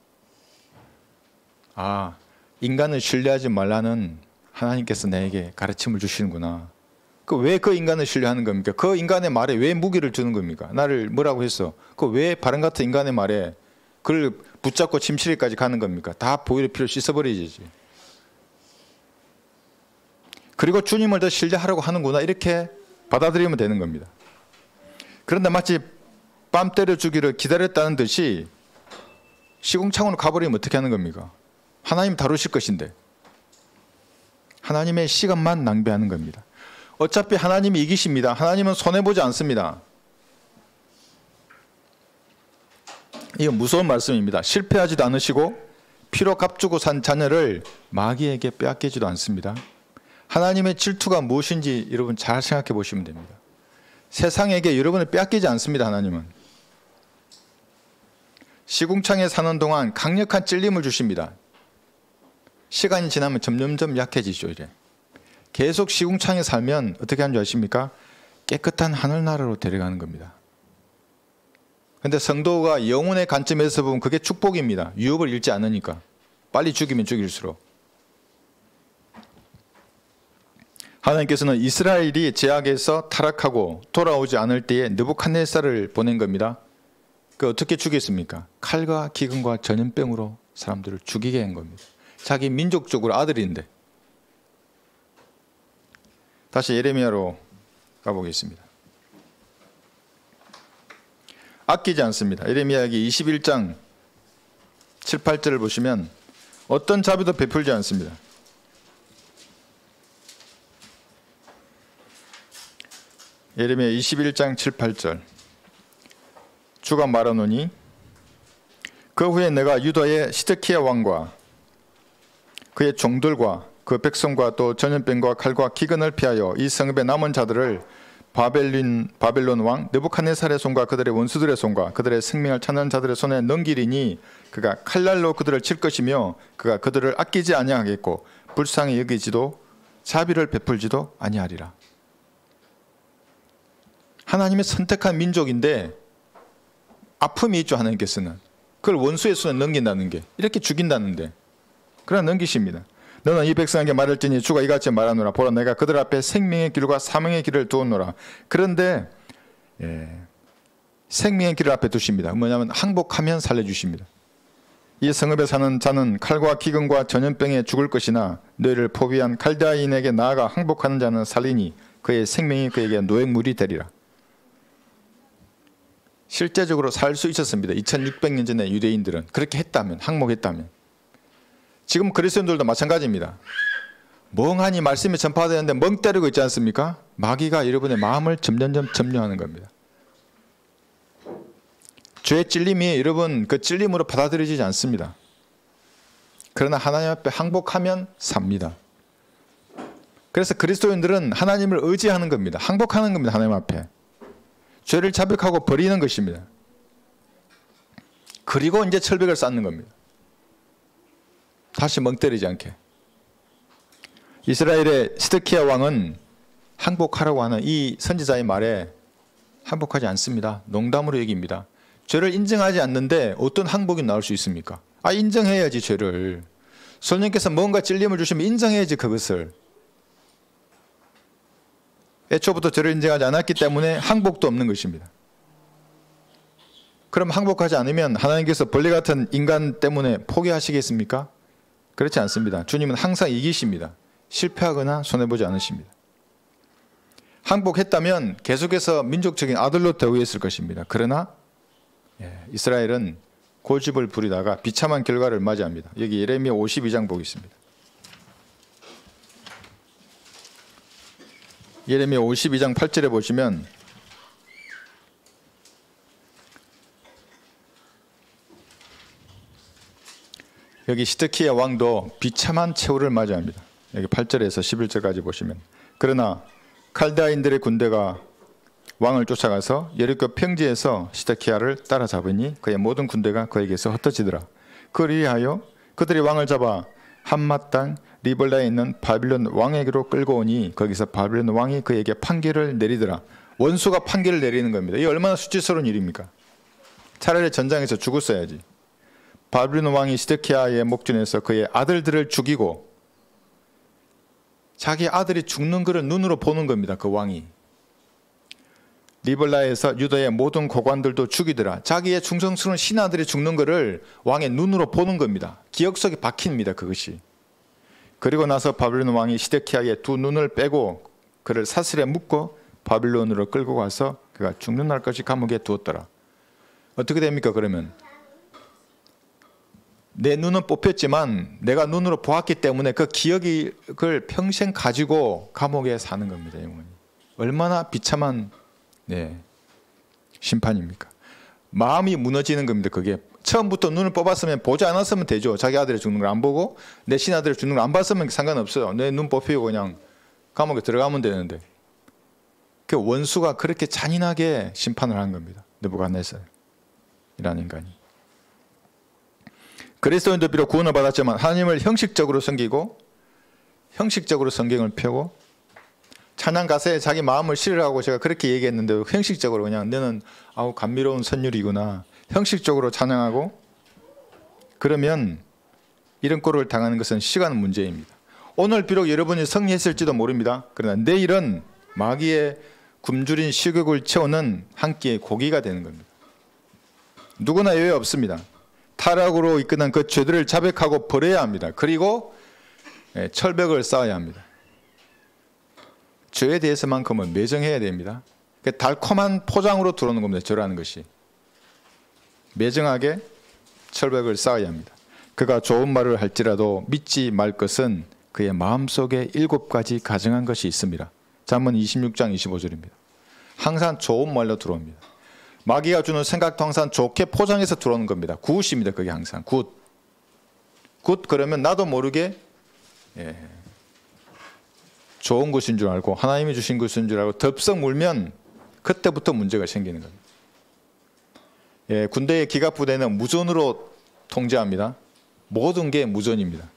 아, 인간을 신뢰하지 말라는 하나님께서 내게 가르침을 주시는구나. 그 왜 그 인간을 신뢰하는 겁니까? 그 인간의 말에 왜 무기를 주는 겁니까? 나를 뭐라고 했어? 그 왜 바람 같은 인간의 말에 그를 붙잡고 침실에까지 가는 겁니까? 다 보혈의 피로 씻어버리지. 그리고 주님을 더 신뢰하려고 하는구나. 이렇게 받아들이면 되는 겁니다. 그런데 마치 뺨 때려 주기를 기다렸다는 듯이 시궁창으로 가버리면 어떻게 하는 겁니까? 하나님 다루실 것인데 하나님의 시간만 낭비하는 겁니다. 어차피 하나님이 이기십니다. 하나님은 손해보지 않습니다. 이건 무서운 말씀입니다. 실패하지도 않으시고 피로 값주고 산 자녀를 마귀에게 빼앗기지도 않습니다. 하나님의 질투가 무엇인지 여러분 잘 생각해 보시면 됩니다. 세상에게 여러분을 빼앗기지 않습니다. 하나님은. 시궁창에 사는 동안 강력한 찔림을 주십니다. 시간이 지나면 점점점 약해지죠. 이제. 계속 시궁창에 살면 어떻게 하는 줄 아십니까? 깨끗한 하늘나라로 데려가는 겁니다. 그런데 성도가 영혼의 관점에서 보면 그게 축복입니다. 유업을 잃지 않으니까. 빨리 죽이면 죽일수록. 하나님께서는 이스라엘이 제약에서 타락하고 돌아오지 않을 때에 느부갓네살을 보낸 겁니다. 그 어떻게 죽였습니까? 칼과 기근과 전염병으로 사람들을 죽이게 한 겁니다. 자기 민족적으로 아들인데. 다시 예레미야로 가보겠습니다. 아끼지 않습니다. 예레미야기 이십일 장 칠, 팔 절을 보시면 어떤 자비도 베풀지 않습니다. 예레미야 이십일 장 칠, 팔 절. 주가 말하노니 그 후에 내가 유다의 시드키야 왕과 그의 종들과 그 백성과 또 전염병과 칼과 기근을 피하여 이 성읍의 남은 자들을 바벨린, 바벨론 왕 느부갓네살의 손과 그들의 원수들의 손과 그들의 생명을 찾는 자들의 손에 넘기리니 그가 칼날로 그들을 칠 것이며 그가 그들을 아끼지 아니하겠고 불쌍히 여기지도 자비를 베풀지도 아니하리라. 하나님의 선택한 민족인데 아픔이 있죠. 하나님께서는 그걸 원수의 손에 넘긴다는 게 이렇게 죽인다는데 그러나 넘기십니다. 너는 이 백성에게 말할지니 주가 이같이 말하노라. 보라 내가 그들 앞에 생명의 길과 사망의 길을 두었노라. 그런데 예, 생명의 길을 앞에 두십니다. 뭐냐면 항복하면 살려주십니다. 이 성읍에 사는 자는 칼과 기근과 전염병에 죽을 것이나 너희를 포비한 칼데아인에게 나아가 항복하는 자는 살리니 그의 생명이 그에게 노획물이 되리라. 실제적으로 살 수 있었습니다. 이천육백 년 전에 유대인들은 그렇게 했다면, 항복했다면. 지금 그리스도인들도 마찬가지입니다. 멍하니 말씀이 전파되는데 멍 때리고 있지 않습니까? 마귀가 여러분의 마음을 점점점 점령하는 겁니다. 죄의 찔림이 여러분 그 찔림으로 받아들여지지 않습니다. 그러나 하나님 앞에 항복하면 삽니다. 그래서 그리스도인들은 하나님을 의지하는 겁니다. 항복하는 겁니다. 하나님 앞에. 죄를 자백하고 버리는 것입니다. 그리고 이제 철벽을 쌓는 겁니다. 다시 멍 때리지 않게. 이스라엘의 시드키야 왕은 항복하라고 하는 이 선지자의 말에 항복하지 않습니다. 농담으로 얘기입니다. 죄를 인정하지 않는데 어떤 항복이 나올 수 있습니까? 아, 인정해야지 죄를. 성령께서 뭔가 찔림을 주시면 인정해야지 그것을. 애초부터 죄를 인정하지 않았기 때문에 항복도 없는 것입니다. 그럼 항복하지 않으면 하나님께서 벌레 같은 인간 때문에 포기하시겠습니까? 그렇지 않습니다. 주님은 항상 이기십니다. 실패하거나 손해보지 않으십니다. 항복했다면 계속해서 민족적인 아들로 대우했을 것입니다. 그러나 이스라엘은 고집을 부리다가 비참한 결과를 맞이합니다. 여기 예레미야 오십이 장 보겠습니다. 예레미야 오십이 장 팔 절에 보시면 여기 시드키야 왕도 비참한 최후를 맞이합니다. 여기 팔 절에서 십일 절까지 보시면 그러나 칼데아인들의 군대가 왕을 쫓아가서 여리고 평지에서 시드키야를 따라잡으니 그의 모든 군대가 그에게서 흩어지더라. 그리하여 그들이 왕을 잡아 함맛 땅 리벌라에 있는 바빌론 왕에게로 끌고 오니 거기서 바빌론 왕이 그에게 판결을 내리더라. 원수가 판결을 내리는 겁니다. 이게 얼마나 수치스러운 일입니까? 차라리 전장에서 죽었어야지. 바빌론 왕이 시드키야의 목전에서 그의 아들들을 죽이고 자기 아들이 죽는 것을 눈으로 보는 겁니다. 그 왕이. 리벌라에서 유다의 모든 고관들도 죽이더라. 자기의 충성스러운 신하들이 죽는 것을 왕의 눈으로 보는 겁니다. 기억 속에 박힙니다. 그것이. 그리고 나서 바빌론 왕이 시드키야의 두 눈을 빼고 그를 사슬에 묶고 바빌론으로 끌고 가서 그가 죽는 날까지 감옥에 두었더라. 어떻게 됩니까? 그러면 내 눈은 뽑혔지만 내가 눈으로 보았기 때문에 그 기억을 평생 가지고 감옥에 사는 겁니다. 영원히. 얼마나 비참한 네, 심판입니까? 마음이 무너지는 겁니다. 그게 처음부터 눈을 뽑았으면 보지 않았으면 되죠. 자기 아들이 죽는 걸 안 보고 내 신아들이 죽는 걸 안 봤으면 상관없어요. 내 눈 뽑히고 그냥 감옥에 들어가면 되는데 그 원수가 그렇게 잔인하게 심판을 한 겁니다. 느부갓네살이라는 인간이. 그리스도인도 비록 구원을 받았지만 하나님을 형식적으로 섬기고 형식적으로 성경을 펴고 찬양 가사에 자기 마음을 실으라고 제가 그렇게 얘기했는데 형식적으로 그냥 너는 아우 감미로운 선율이구나 형식적으로 찬양하고 그러면 이런 꼴을 당하는 것은 시간 문제입니다. 오늘 비록 여러분이 승리했을지도 모릅니다. 그러나 내일은 마귀의 굶주린 식욕을 채우는 한 끼의 고기가 되는 겁니다. 누구나 예외 없습니다. 타락으로 이끄는 그 죄들을 자백하고 버려야 합니다. 그리고 철벽을 쌓아야 합니다. 죄에 대해서만큼은 매정해야 됩니다. 달콤한 포장으로 들어오는 겁니다. 죄라는 것이. 매정하게 철벽을 쌓아야 합니다. 그가 좋은 말을 할지라도 믿지 말 것은 그의 마음속에 일곱 가지 가증한 것이 있습니다. 잠언 이십육 장 이십오 절입니다. 항상 좋은 말로 들어옵니다. 마귀가 주는 생각도 항상 좋게 포장해서 들어오는 겁니다. 굿입니다. 그게 항상 굿. 굿 그러면 나도 모르게 예, 좋은 것인 줄 알고 하나님이 주신 것인 줄 알고 덥석 물면 그때부터 문제가 생기는 겁니다. 예, 군대의 기갑부대는 무전으로 통제합니다. 모든 게 무전입니다.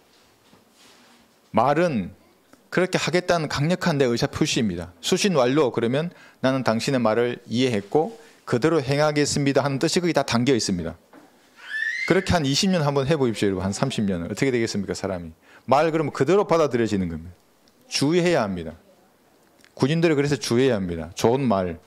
말은 그렇게 하겠다는 강력한 내 의사 표시입니다. 수신 완료 그러면 나는 당신의 말을 이해했고 그대로 행하겠습니다 하는 뜻이 거기 다 담겨 있습니다. 그렇게 한 이십 년 한번 해보십시오. 여러분. 한 삼십 년을. 어떻게 되겠습니까? 사람이. 말 그러면 그대로 받아들여지는 겁니다. 주의해야 합니다. 군인들이 그래서 주의해야 합니다. 좋은 말,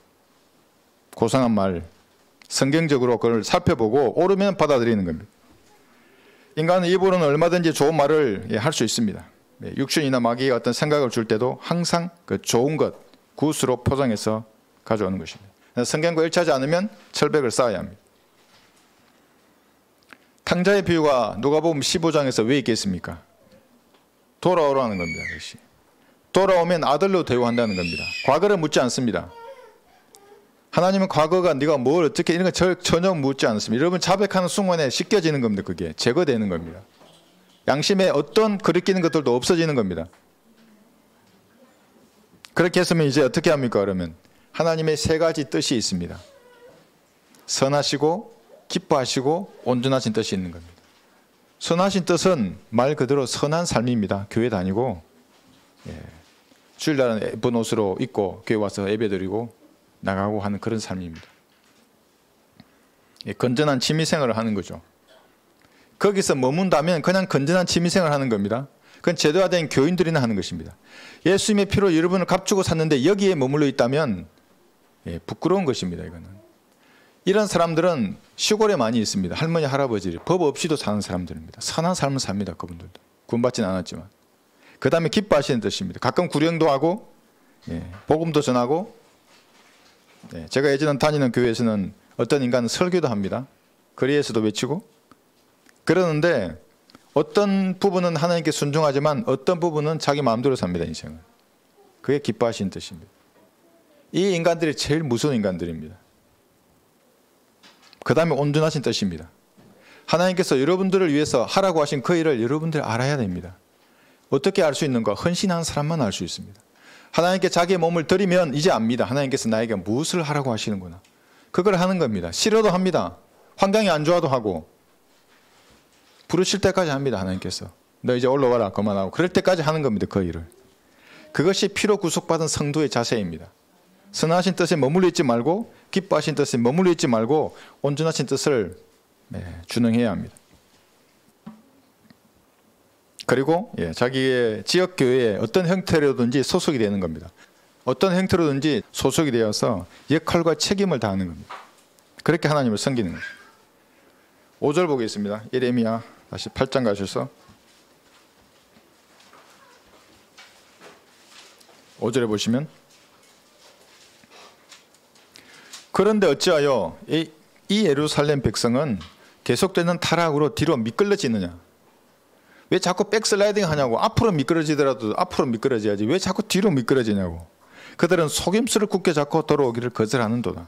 고상한 말, 성경적으로 그걸 살펴보고 옳으면 받아들이는 겁니다. 인간은 입으로는 얼마든지 좋은 말을 예, 할 수 있습니다. 예, 육신이나 마귀가 어떤 생각을 줄 때도 항상 그 좋은 것, 굿으로 포장해서 가져오는 것입니다. 성경과 일치하지 않으면 철벽을 쌓아야 합니다. 탕자의 비유가 누가복음 십오 장에서 왜 있겠습니까? 돌아오라는 겁니다. 그것이. 돌아오면 아들로 대우한다는 겁니다. 과거를 묻지 않습니다. 하나님은 과거가 네가 뭘 어떻게 이런 거 전혀 묻지 않습니다. 여러분 자백하는 순간에 씻겨지는 겁니다. 그게 제거되는 겁니다. 양심에 어떤 거리끼는 것들도 없어지는 겁니다. 그렇게 했으면 이제 어떻게 합니까? 그러면 하나님의 세 가지 뜻이 있습니다. 선하시고 기뻐하시고 온전하신 뜻이 있는 겁니다. 선하신 뜻은 말 그대로 선한 삶입니다. 교회 다니고 예, 주일날은 예쁜 옷으로 입고 교회 와서 예배드리고 나가고 하는 그런 삶입니다. 예, 건전한 취미생활을 하는 거죠. 거기서 머문다면 그냥 건전한 취미생활을 하는 겁니다. 그건 제도화된 교인들이나 하는 것입니다. 예수님의 피로 여러분을 값주고 샀는데 여기에 머물러 있다면 예, 부끄러운 것입니다. 이거는. 이런 사람들은 시골에 많이 있습니다. 할머니, 할아버지 법 없이도 사는 사람들입니다. 선한 삶을 삽니다. 그분들도. 구원받지는 않았지만. 그 다음에 기뻐하시는 뜻입니다. 가끔 구령도 하고 예, 복음도 전하고 예, 제가 예전에 다니는 교회에서는 어떤 인간은 설교도 합니다. 거리에서도 외치고 그러는데 어떤 부분은 하나님께 순종하지만 어떤 부분은 자기 마음대로 삽니다. 인생을. 그게 기뻐하시는 뜻입니다. 이 인간들이 제일 무서운 인간들입니다. 그 다음에 온전하신 뜻입니다. 하나님께서 여러분들을 위해서 하라고 하신 그 일을 여러분들이 알아야 됩니다. 어떻게 알 수 있는가? 헌신한 사람만 알 수 있습니다. 하나님께 자기의 몸을 드리면 이제 압니다. 하나님께서 나에게 무엇을 하라고 하시는구나. 그걸 하는 겁니다. 싫어도 합니다. 환경이 안 좋아도 하고 부르실 때까지 합니다. 하나님께서. 너 이제 올라와라. 그만하고. 그럴 때까지 하는 겁니다. 그 일을. 그것이 피로 구속받은 성도의 자세입니다. 선하신 뜻에 머물러 있지 말고 기뻐하신 뜻에 머물러 있지 말고 온전하신 뜻을 네, 준행해야 합니다. 그리고 예, 자기의 지역교회에 어떤 형태로든지 소속이 되는 겁니다. 어떤 형태로든지 소속이 되어서 역할과 책임을 다하는 겁니다. 그렇게 하나님을 섬기는 거죠. 오 절 보겠습니다. 예레미야 다시 팔 장 가셔서 오 절에 보시면 그런데 어찌하여 이, 이 예루살렘 백성은 계속되는 타락으로 뒤로 미끌러지느냐. 왜 자꾸 백슬라이딩 하냐고. 앞으로 미끄러지더라도 앞으로 미끄러져야지. 왜 자꾸 뒤로 미끄러지냐고. 그들은 속임수를 굳게 잡고 돌아오기를 거절하는도다.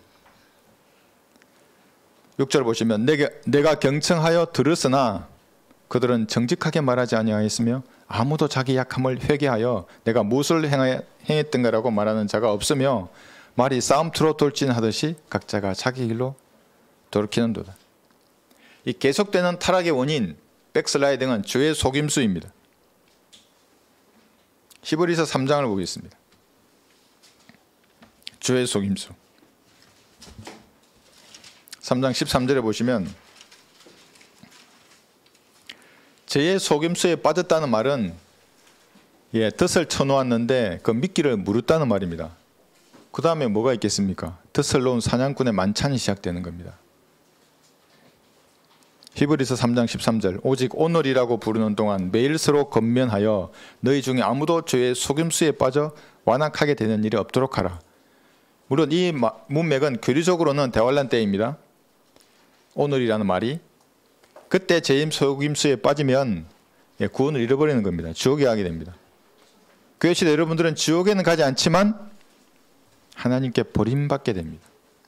육 절 보시면 내가, 내가 경청하여 들었으나 그들은 정직하게 말하지 아니하였으며 아무도 자기 약함을 회개하여 내가 무엇을 행했던가라고 말하는 자가 없으며 말이 싸움터로 돌진하듯이 각자가 자기 길로 돌이키는도다. 이 계속되는 타락의 원인 백슬라이딩은 죄의 속임수입니다. 히브리서 삼 장을 보겠습니다. 죄의 속임수. 삼 장 십삼 절에 보시면 죄의 속임수에 빠졌다는 말은 예, 뜻을 쳐놓았는데 그 미끼를 물었다는 말입니다. 그 다음에 뭐가 있겠습니까? 뜻을 놓은 사냥꾼의 만찬이 시작되는 겁니다. 히브리서 삼 장 십삼 절 오직 오늘이라고 부르는 동안 매일 서로 권면하여 너희 중에 아무도 죄의 속임수에 빠져 완악하게 되는 일이 없도록 하라. 물론 이 문맥은 교리적으로는 대환란 때입니다. 오늘이라는 말이 그때 죄의 속임수에 빠지면 구원을 잃어버리는 겁니다. 지옥에 가게 됩니다. 교회 시대 여러분들은 지옥에는 가지 않지만 하나님께 버림받게 됩니다.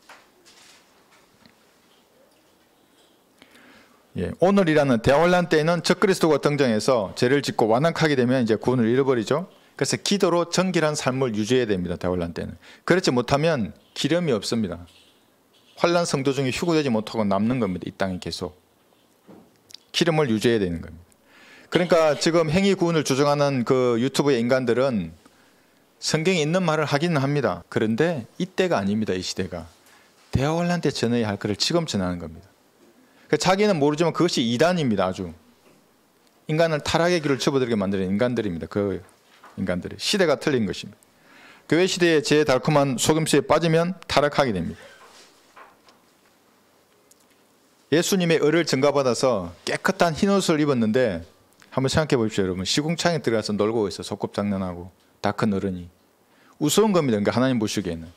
예, 오늘이라는 대환란 때에는 적그리스도가 등장해서 죄를 짓고 완악하게 되면 이제 구원을 잃어버리죠. 그래서 기도로 정결한 삶을 유지해야 됩니다. 대환란 때는. 그렇지 못하면 기름이 없습니다. 환란 성도 중에 휴거되지 못하고 남는 겁니다. 이 땅에 계속. 기름을 유지해야 되는 겁니다. 그러니까 지금 행위 구원을 주장하는 그 유튜브의 인간들은 성경에 있는 말을 하기는 합니다. 그런데 이때가 아닙니다. 이 시대가. 대환란 때 전해야 할 것을 지금 전하는 겁니다. 자기는 모르지만 그것이 이단입니다. 아주. 인간을 타락의 길을 접어들게 만드는 인간들입니다. 그 인간들이. 시대가 틀린 것입니다. 교회 시대에 제 달콤한 속임수에 빠지면 타락하게 됩니다. 예수님의 의를 증가받아서 깨끗한 흰 옷을 입었는데 한번 생각해 보십시오, 여러분. 시궁창에 들어가서 놀고 있어. 소꿉장난하고 다 큰 어른이. 우스운 겁니다. 그러니까 하나님 보시기에는.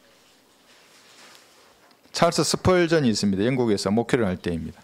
찰스 스펄전이 있습니다. 영국에서 목회를 할 때입니다.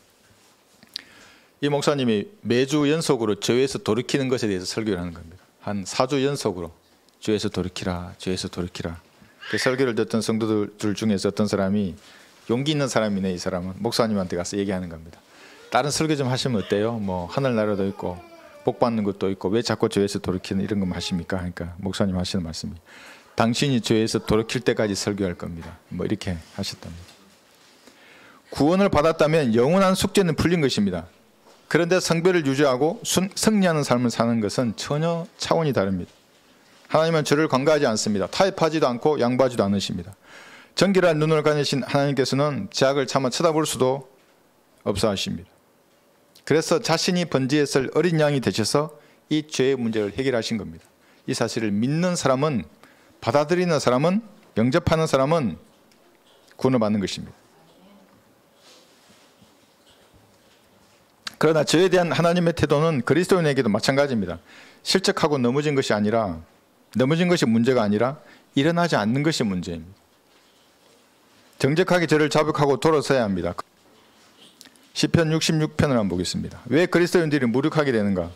이 목사님이 매주 연속으로 죄에서 돌이키는 것에 대해서 설교를 하는 겁니다. 한 사 주 연속으로 죄에서 돌이키라, 죄에서 돌이키라. 그 설교를 듣던 성도들 중에서 어떤 사람이 용기 있는 사람이네, 이 사람은. 목사님한테 가서 얘기하는 겁니다. 다른 설교 좀 하시면 어때요? 뭐 하늘나라도 있고 복 받는 것도 있고 왜 자꾸 죄에서 돌이키는 이런 것만 하십니까? 그러니까 목사님 하시는 말씀이 당신이 죄에서 돌이킬 때까지 설교할 겁니다. 뭐 이렇게 하셨답니다. 구원을 받았다면 영원한 숙제는 풀린 것입니다. 그런데 성별을 유지하고 순, 승리하는 삶을 사는 것은 전혀 차원이 다릅니다. 하나님은 저를 관가하지 않습니다. 타협하지도 않고 양보하지도 않으십니다. 정결한 눈을 가지신 하나님께서는 죄악을 차마 쳐다볼 수도 없어 하십니다. 그래서 자신이 번지에 쓸 어린 양이 되셔서 이 죄의 문제를 해결하신 겁니다. 이 사실을 믿는 사람은, 받아들이는 사람은, 영접하는 사람은 구원을 받는 것입니다. 그러나 죄에 대한 하나님의 태도는 그리스도인에게도 마찬가지입니다. 실적하고 넘어진 것이 아니라, 넘어진 것이 문제가 아니라 일어나지 않는 것이 문제입니다. 정직하게 죄를 자복하고 돌아서야 합니다. 시편 육십육 편을 한번 보겠습니다. 왜 그리스도인들이 무력하게 되는가?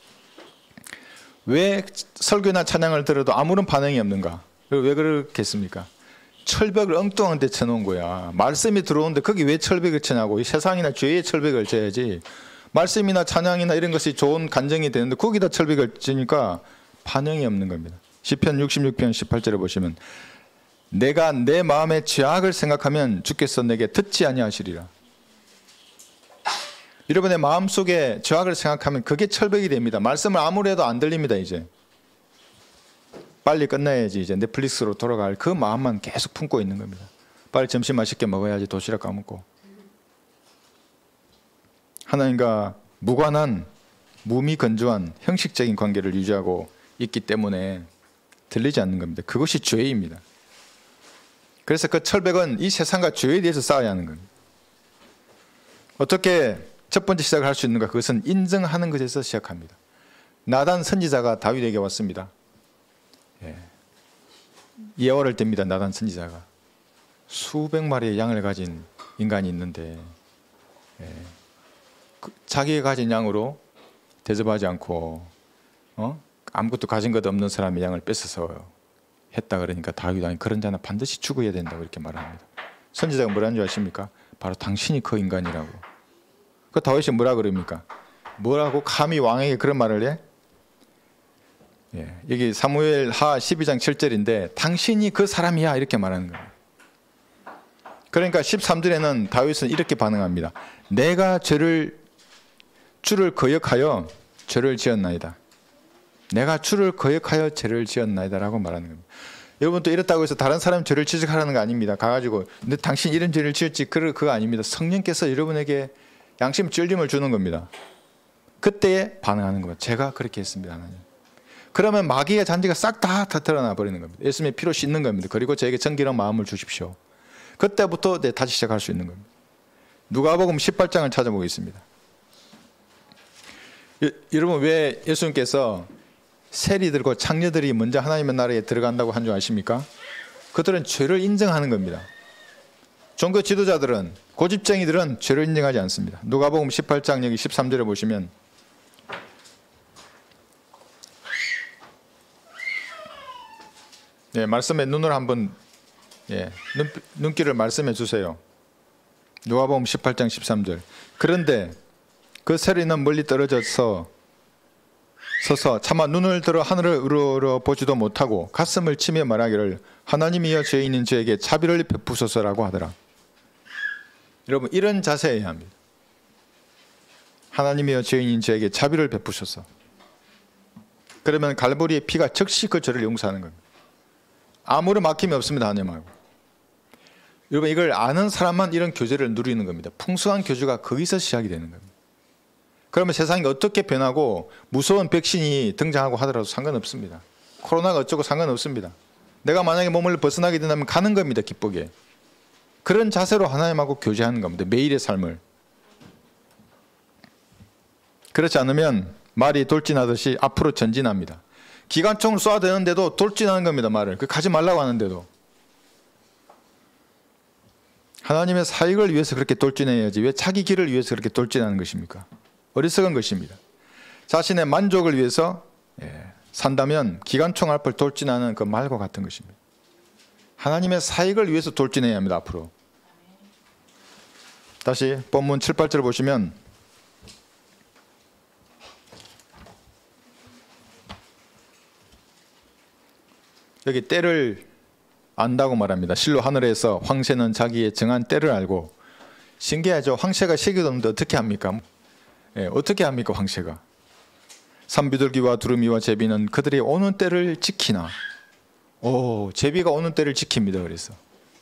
왜 설교나 찬양을 들어도 아무런 반응이 없는가? 왜 그렇겠습니까? 철벽을 엉뚱한 데 쳐놓은 거야. 말씀이 들어오는데 거기 왜 철벽을 쳐냐고. 이 세상이나 죄의 철벽을 쳐야지. 말씀이나 찬양이나 이런 것이 좋은 간정이 되는데 거기다 철벽을 치니까 반응이 없는 겁니다. 시편 육십육 편 십팔 절에 보시면 내가 내 마음의 죄악을 생각하면 주께서 내게 듣지 아니하시리라. 여러분의 마음속에 죄악을 생각하면 그게 철벽이 됩니다. 말씀을 아무리 해도 안 들립니다. 이제 빨리 끝나야지, 이제 넷플릭스로 돌아갈 그 마음만 계속 품고 있는 겁니다. 빨리 점심 맛있게 먹어야지, 도시락 까먹고. 하나님과 무관한 무미건조한 형식적인 관계를 유지하고 있기 때문에 들리지 않는 겁니다. 그것이 죄입니다. 그래서 그 철벽은 이 세상과 죄에 대해서 쌓아야 하는 겁니다. 어떻게 첫 번째 시작을 할 수 있는가? 그것은 인정하는 것에서 시작합니다. 나단 선지자가 다윗에게 왔습니다. 예. 예언을 댑니다. 나단 선지자가 수백 마리의 양을 가진 인간이 있는데 예. 그 자기가 가진 양으로 대접하지 않고 어? 아무것도 가진 것 없는 사람의 양을 뺏어서 했다. 그러니까 다윗 왕이 그런 자는 반드시 죽어야 된다고 이렇게 말합니다. 선지자가 뭐라는 줄 아십니까? 바로 당신이 그 인간이라고. 그 다윗이 뭐라 그럽니까? 뭐라고 감히 왕에게 그런 말을 해? 예, 여기 사무엘 하 십이 장 칠 절인데 당신이 그 사람이야 이렇게 말하는 거예요. 그러니까 십삼 절에는 다윗은 이렇게 반응합니다. 내가 죄를 주를 거역하여 죄를 지었나이다. 내가 주를 거역하여 죄를 지었나이다 라고 말하는 겁니다. 여러분 또 이렇다고 해서 다른 사람 죄를 지적하라는 거 아닙니다. 가가지고 근데 당신 이런 죄를 지었지 그거 아닙니다. 성령께서 여러분에게 양심 찔림을 주는 겁니다. 그때에 반응하는 겁니다. 제가 그렇게 했습니다. 하나님. 그러면 마귀의 잔재가 싹 다 터뜨려나 버리는 겁니다. 예수님의 피로 씻는 겁니다. 그리고 저에게 정결한 마음을 주십시오. 그때부터 네, 다시 시작할 수 있는 겁니다. 누가복음 십팔 장을 찾아보겠습니다. 여, 여러분 왜 예수님께서 세리들과 창녀들이 먼저 하나님의 나라에 들어간다고 한 줄 아십니까? 그들은 죄를 인정하는 겁니다. 종교 지도자들은, 고집쟁이들은 죄를 인정하지 않습니다. 누가복음 십팔 장 여기 십삼 절에 보시면 예, 말씀에 눈을 한번 예, 눈, 눈길을 말씀해 주세요. 누가복음 십팔 장 십삼 절. 그런데 그 세리는 멀리 떨어져서 서서 차마 눈을 들어 하늘을 우러러 보지도 못하고 가슴을 치며 말하기를 하나님이여 죄인인 저에게 자비를 베푸소서라고 하더라. 여러분 이런 자세여야 합니다. 하나님이여 죄인인 저에게 자비를 베푸소서. 그러면 갈보리의 피가 즉시 그 죄를 용서하는 겁니다. 아무런 막힘이 없습니다. 하나님하고. 여러분 이걸 아는 사람만 이런 교제를 누리는 겁니다. 풍성한 교제가 거기서 시작이 되는 겁니다. 그러면 세상이 어떻게 변하고 무서운 백신이 등장하고 하더라도 상관없습니다. 코로나가 어쩌고 상관없습니다. 내가 만약에 몸을 벗어나게 된다면 가는 겁니다. 기쁘게. 그런 자세로 하나님하고 교제하는 겁니다. 매일의 삶을. 그렇지 않으면 말이 돌진하듯이 앞으로 전진합니다. 기관총을 쏴야 되는데도 돌진하는 겁니다. 말을 그 가지 말라고 하는데도. 하나님의 사익을 위해서 그렇게 돌진해야지 왜 자기 길을 위해서 그렇게 돌진하는 것입니까? 어리석은 것입니다. 자신의 만족을 위해서 예, 산다면 기관총 앞을 돌진하는 그 말과 같은 것입니다. 하나님의 사익을 위해서 돌진해야 합니다. 앞으로. 다시 본문 칠, 팔 절 보시면 여기 때를 안다고 말합니다. 실로 하늘에서 황새는 자기의 정한 때를 알고. 신기하죠. 황새가 시기도 없는데 어떻게 합니까? 예, 어떻게 합니까 황새가? 산비둘기와 두루미와 제비는 그들이 오는 때를 지키나. 오, 제비가 오는 때를 지킵니다. 그래서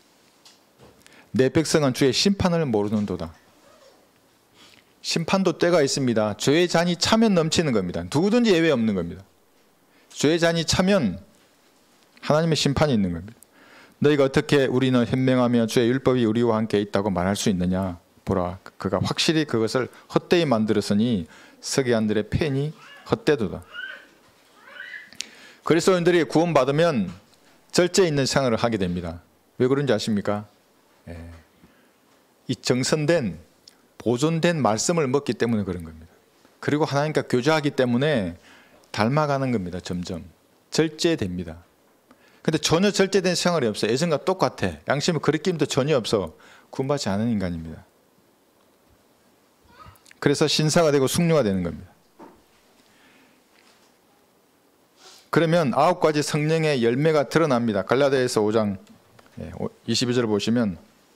내 백성은 주의 심판을 모르는도다. 심판도 때가 있습니다. 죄의 잔이 차면 넘치는 겁니다. 누구든지 예외 없는 겁니다. 죄의 잔이 차면 하나님의 심판이 있는 겁니다. 너희가 어떻게 우리는 현명하며 주의 율법이 우리와 함께 있다고 말할 수 있느냐. 보라, 그가 확실히 그것을 헛되이 만들었으니 서기관들의 펜이 헛되도다. 그리스도인들이 구원받으면 절제 있는 생활을 하게 됩니다. 왜 그런지 아십니까? 예. 이 정선된 보존된 말씀을 먹기 때문에 그런 겁니다. 그리고 하나님과 교제하기 때문에 닮아가는 겁니다. 점점 절제됩니다. 근데 전혀 절제된 생활이 없어요. 예전과 똑같아. 양심의 거리낌도 전혀 없어. 구원받지 않은 인간입니다. 그래서 신사가 되고 숙녀가 되는 겁니다. 그러면 아홉 가지 성령의 열매가 드러납니다. 갈라디아서 오 장 이십이 절 보시면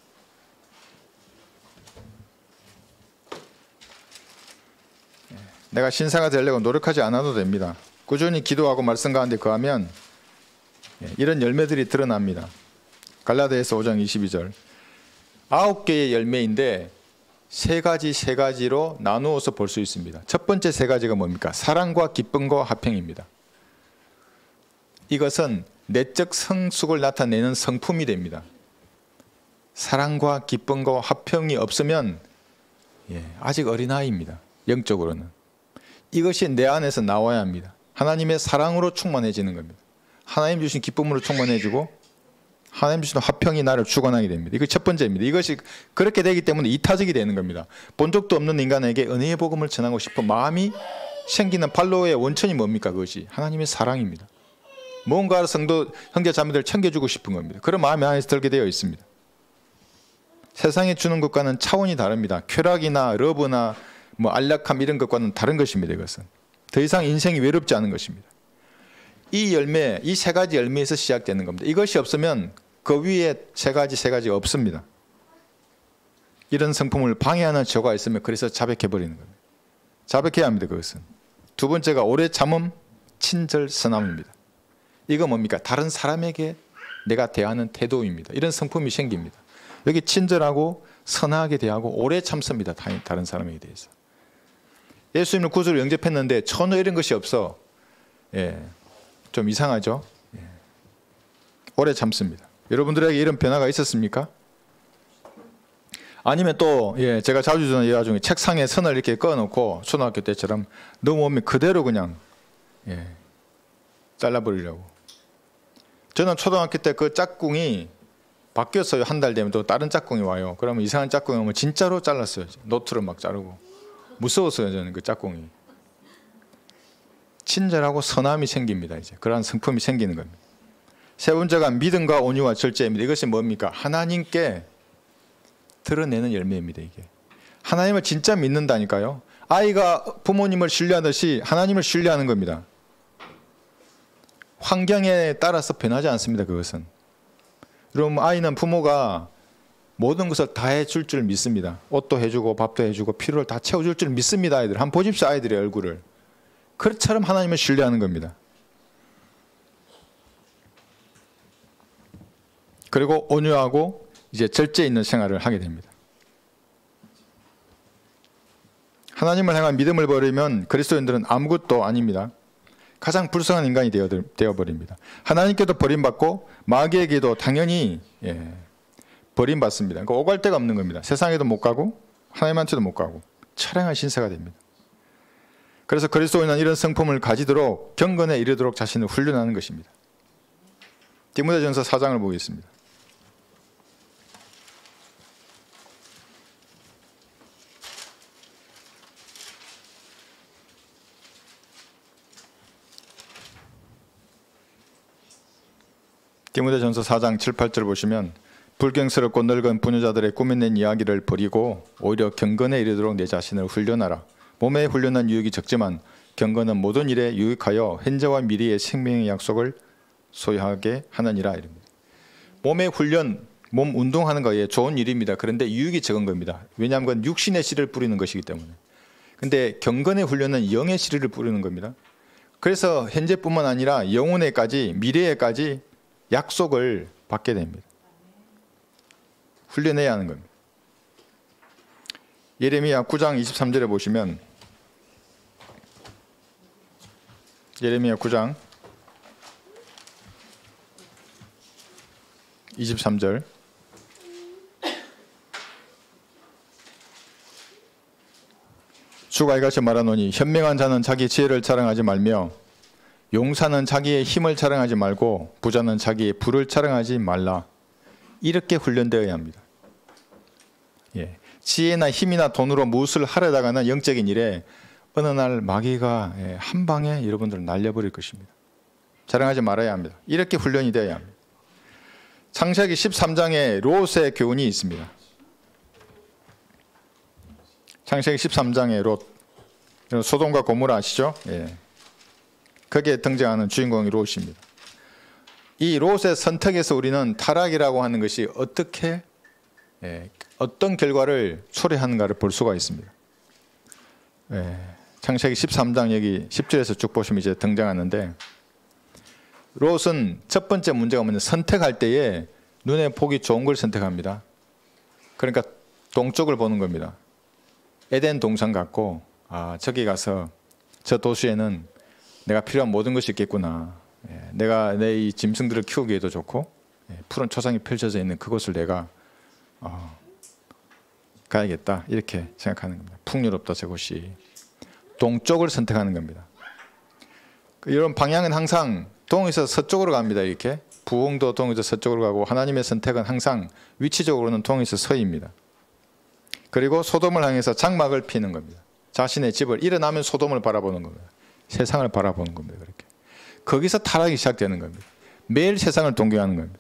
내가 신사가 되려고 노력하지 않아도 됩니다. 꾸준히 기도하고 말씀 가운데 거하면 이런 열매들이 드러납니다. 갈라디아서 오 장 이십이 절 아홉 개의 열매인데 세 가지 세 가지로 나누어서 볼 수 있습니다. 첫 번째 세 가지가 뭡니까? 사랑과 기쁨과 화평입니다. 이것은 내적 성숙을 나타내는 성품이 됩니다. 사랑과 기쁨과 화평이 없으면 예, 아직 어린아이입니다. 영적으로는. 이것이 내 안에서 나와야 합니다. 하나님의 사랑으로 충만해지는 겁니다. 하나님 주신 기쁨으로 충만해지고 하나님 주신 화평이 나를 주관하게 됩니다. 이거 첫 번째입니다. 이것이 그렇게 되기 때문에 이타적이 되는 겁니다. 본 적도 없는 인간에게 은혜의 복음을 전하고 싶은 마음이 생기는 발로의 원천이 뭡니까? 그것이 하나님의 사랑입니다. 뭔가 성도 형제 자매들 챙겨주고 싶은 겁니다. 그런 마음이 안에서 들게 되어 있습니다. 세상에 주는 것과는 차원이 다릅니다. 쾌락이나 러브나 뭐 안락함 이런 것과는 다른 것입니다. 이것은 더 이상 인생이 외롭지 않은 것입니다. 이 열매, 이 세 가지 열매에서 시작되는 겁니다. 이것이 없으면 그 위에 세 가지 세 가지가 없습니다. 이런 성품을 방해하는 저가 있으면 그래서 자백해 버리는 겁니다. 자백해야 합니다. 그것은 두 번째가 오래 참음, 친절, 선함입니다. 이거 뭡니까? 다른 사람에게 내가 대하는 태도입니다. 이런 성품이 생깁니다. 여기 친절하고 선하게 대하고 오래 참습니다. 다른 사람에게 대해서. 예수님을 구주로 영접했는데 전혀 이런 것이 없어. 예, 좀 이상하죠? 예. 오래 참습니다. 여러분들에게 이런 변화가 있었습니까? 아니면 또 예, 제가 자주 주는 예화 중에 책상에 선을 이렇게 꺼놓고 초등학교 때처럼 넘어오면 그대로 그냥 예, 잘라버리려고. 저는 초등학교 때 그 짝꿍이 바뀌었어요. 한 달 되면 또 다른 짝꿍이 와요. 그러면 이상한 짝꿍이 오면 진짜로 잘랐어요. 노트를 막 자르고. 무서웠어요. 저는 그 짝꿍이. 친절하고 선함이 생깁니다. 이제 그러한 성품이 생기는 겁니다. 세 번째가 믿음과 온유와 절제입니다. 이것이 뭡니까? 하나님께 드러내는 열매입니다. 이게 하나님을 진짜 믿는다니까요. 아이가 부모님을 신뢰하듯이 하나님을 신뢰하는 겁니다. 환경에 따라서 변하지 않습니다. 그것은. 그럼 아이는 부모가 모든 것을 다 해줄 줄 믿습니다. 옷도 해주고 밥도 해주고 필요를 다 채워줄 줄 믿습니다. 아이들 한번 보십시오. 아이들의 얼굴을. 그처럼 하나님을 신뢰하는 겁니다. 그리고 온유하고 이제 절제 있는 생활을 하게 됩니다. 하나님을 향한 믿음을 버리면 그리스도인들은 아무것도 아닙니다. 가장 불쌍한 인간이 되어버립니다. 하나님께도 버림받고 마귀에게도 당연히 예, 버림받습니다. 그러니까 오갈 데가 없는 겁니다. 세상에도 못 가고 하나님한테도 못 가고 철량한 신세가 됩니다. 그래서 그리스도인은 이런 성품을 가지도록 경건에 이르도록 자신을 훈련하는 것입니다. 디모데전서 사 장을 보겠습니다. 디모데전서 사 장 칠, 팔 절 보시면 불경스럽고 늙은 부녀자들의 꾸며낸 이야기를 버리고 오히려 경건에 이르도록 내 자신을 훈련하라. 몸에 훈련한 유익이 적지만 경건은 모든 일에 유익하여 현재와 미래의 생명의 약속을 소유하게 하느니라. 이럽니다. 몸의 훈련, 몸 운동하는 거에 좋은 일입니다. 그런데 유익이 적은 겁니다. 왜냐하면 그건 육신의 씨를 뿌리는 것이기 때문에. 근데 경건의 훈련은 영의 씨를 뿌리는 겁니다. 그래서 현재뿐만 아니라 영혼에까지, 미래에까지 약속을 받게 됩니다. 훈련해야 하는 겁니다. 예레미야 구 장 이십삼 절에 보시면 예레미야 구 장 이십삼 절 주가 이같이 말하노니 현명한 자는 자기 지혜를 자랑하지 말며 용사는 자기의 힘을 자랑하지 말고 부자는 자기의 부를 자랑하지 말라. 이렇게 훈련되어야 합니다. 예. 지혜나 힘이나 돈으로 무엇을 하려다가는 영적인 일에 어느 날 마귀가 예, 한 방에 여러분들을 날려버릴 것입니다. 자랑하지 말아야 합니다. 이렇게 훈련이 되어야 합니다. 창세기 십삼 장에 롯의 교훈이 있습니다. 창세기 십삼 장에 롯, 소돔과 고모라 아시죠? 예. 거기에 등장하는 주인공이 롯입니다. 이 롯의 선택에서 우리는 타락이라고 하는 것이 어떻게 예, 어떤 결과를 초래하는가를 볼 수가 있습니다. 예, 창세기 십삼 장 여기 십 절에서 쭉 보시면 이제 등장하는데 롯은 첫 번째 문제가 뭐냐면 선택할 때에 눈에 보기 좋은 걸 선택합니다. 그러니까 동쪽을 보는 겁니다. 에덴 동산 같고 아 저기 가서 저 도시에는 내가 필요한 모든 것이 있겠구나. 예, 내가 내 이 짐승들을 키우기에도 좋고 예, 푸른 초장이 펼쳐져 있는 그곳을 내가 어, 가야겠다 이렇게 생각하는 겁니다. 풍요롭다 저곳이. 동쪽을 선택하는 겁니다. 이런 방향은 항상 동에서 서쪽으로 갑니다. 이렇게 부흥도 동에서 서쪽으로 가고 하나님의 선택은 항상 위치적으로는 동에서 서입니다. 그리고 소돔을 향해서 장막을 피는 겁니다. 자신의 집을 일어나면 소돔을 바라보는 겁니다. 세상을 바라보는 겁니다. 그렇게 거기서 타락이 시작되는 겁니다. 매일 세상을 동경하는 겁니다.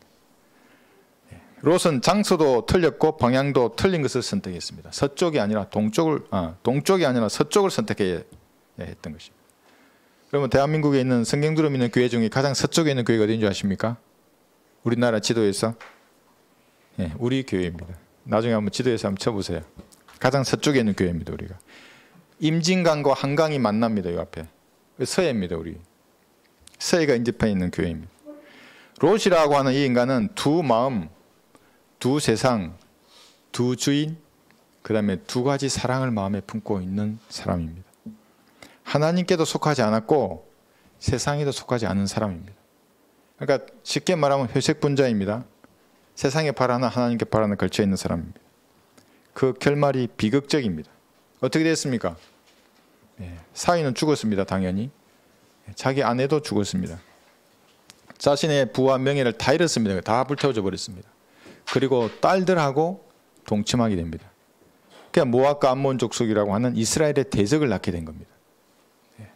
롯은 장소도 틀렸고 방향도 틀린 것을 선택했습니다. 서쪽이 아니라 동쪽을 아, 동쪽이 아니라 서쪽을 선택해야 했던 것입니다. 그러면 대한민국에 있는 성경들을 믿는 교회 중에 가장 서쪽에 있는 교회가 어딘지 아십니까? 우리나라 지도에서 예, 우리 교회입니다. 나중에 한번 지도에서 한번 쳐보세요. 가장 서쪽에 있는 교회입니다. 우리가 임진강과 한강이 만납니다. 이 앞에 서해입니다. 우리 서해가 인접해 있는 교회입니다. 롯이라고 하는 이 인간은 두 마음, 두 세상, 두 주인, 그 다음에 두 가지 사랑을 마음에 품고 있는 사람입니다. 하나님께도 속하지 않았고 세상에도 속하지 않은 사람입니다. 그러니까 쉽게 말하면 회색 분자입니다. 세상에 발 하나, 하나님께 발 하나 걸쳐 있는 사람입니다. 그 결말이 비극적입니다. 어떻게 됐습니까? 예, 사위는 죽었습니다. 당연히. 자기 아내도 죽었습니다. 자신의 부와 명예를 다 잃었습니다. 다 불태워져 버렸습니다. 그리고 딸들하고 동침하게 됩니다. 그러니까 모압과 암몬 족속이라고 하는 이스라엘의 대적을 낳게 된 겁니다. 예.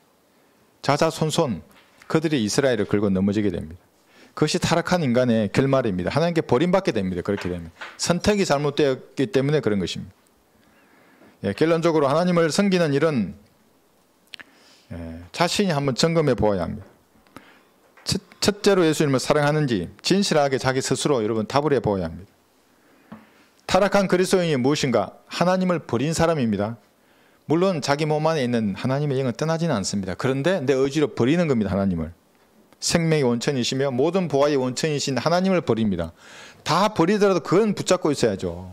자자손손 그들이 이스라엘을 긁어 넘어지게 됩니다. 그것이 타락한 인간의 결말입니다. 하나님께 버림받게 됩니다. 그렇게 되면 선택이 잘못되었기 때문에 그런 것입니다. 예, 결론적으로 하나님을 섬기는 일은 예, 자신이 한번 점검해 보아야 합니다. 첫, 첫째로 예수님을 사랑하는지 진실하게 자기 스스로 여러분 답을 해 보아야 합니다. 타락한 그리스도인이 무엇인가? 하나님을 버린 사람입니다. 물론 자기 몸 안에 있는 하나님의 영은 떠나지는 않습니다. 그런데 내 의지로 버리는 겁니다. 하나님을. 생명의 원천이시며 모든 보화의 원천이신 하나님을 버립니다. 다 버리더라도 그건 붙잡고 있어야죠.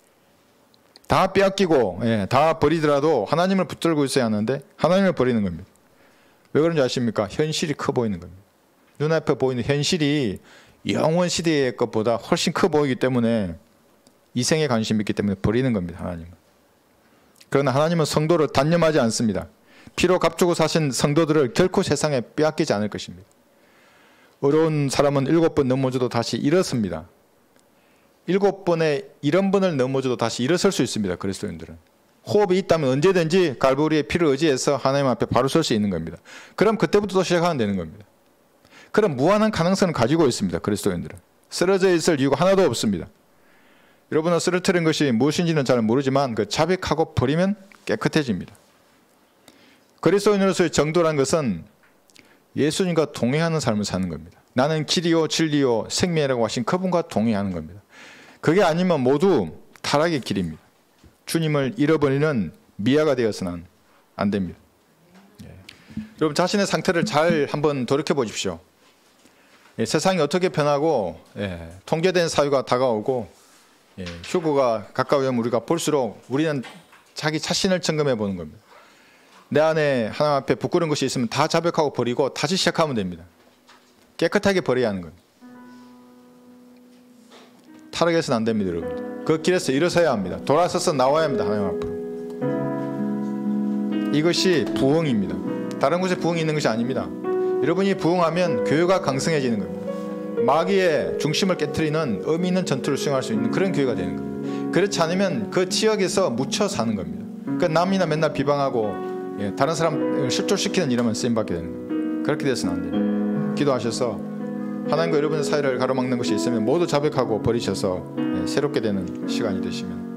다 빼앗기고 예, 다 버리더라도 하나님을 붙들고 있어야 하는데 하나님을 버리는 겁니다. 왜 그런지 아십니까? 현실이 커 보이는 겁니다. 눈앞에 보이는 현실이 영원 시대의 것보다 훨씬 커 보이기 때문에 이생에 관심이 있기 때문에 버리는 겁니다. 하나님은. 그러나 하나님은 성도를 단념하지 않습니다. 피로 값주고 사신 성도들을 결코 세상에 빼앗기지 않을 것입니다. 어려운 사람은 일곱 번 넘어져도 다시 일어섭니다. 일곱 번에 일흔 번을 넘어져도 다시 일어설 수 있습니다. 그리스도인들은. 호흡이 있다면 언제든지 갈보리의 피를 의지해서 하나님 앞에 바로 설 수 있는 겁니다. 그럼 그때부터 또 시작하면 되는 겁니다. 그럼 무한한 가능성을 가지고 있습니다. 그리스도인들은. 쓰러져 있을 이유가 하나도 없습니다. 여러분은 쓰러뜨린 것이 무엇인지는 잘 모르지만 그 자백하고 버리면 깨끗해집니다. 그리스도인으로서의 정도란 것은 예수님과 동행하는 삶을 사는 겁니다. 나는 길이요 진리요 생명이라고 하신 그분과 동행하는 겁니다. 그게 아니면 모두 타락의 길입니다. 주님을 잃어버리는 미아가 되어서는 안 됩니다. 예. 여러분 자신의 상태를 잘 한번 돌이켜 보십시오. 예, 세상이 어떻게 변하고 예, 통제된 사회가 다가오고 예, 휴거가 가까우면 우리가 볼수록 우리는 자기 자신을 점검해 보는 겁니다. 내 안에 하나님 앞에 부끄러운 것이 있으면 다 자백하고 버리고 다시 시작하면 됩니다. 깨끗하게 버려야 하는 겁니다. 타락해서는 안 됩니다. 여러분. 그 길에서 일어서야 합니다. 돌아서서 나와야 합니다. 하나님 앞으로. 이것이 부흥입니다. 다른 곳에 부흥이 있는 것이 아닙니다. 여러분이 부흥하면 교회가 강성해지는 겁니다. 마귀의 중심을 깨트리는 의미 있는 전투를 수행할 수 있는 그런 교회가 되는 겁니다. 그렇지 않으면 그 지역에서 묻혀 사는 겁니다. 그러니까 남이나 맨날 비방하고 예, 다른 사람을 실족시키는 일에만 쓰임받게 되는 겁니다. 그렇게 돼서는 안 됩니다. 기도하셔서 하나님과 여러분의 사이를 가로막는 것이 있으면 모두 자백하고 버리셔서 예, 새롭게 되는 시간이 되시면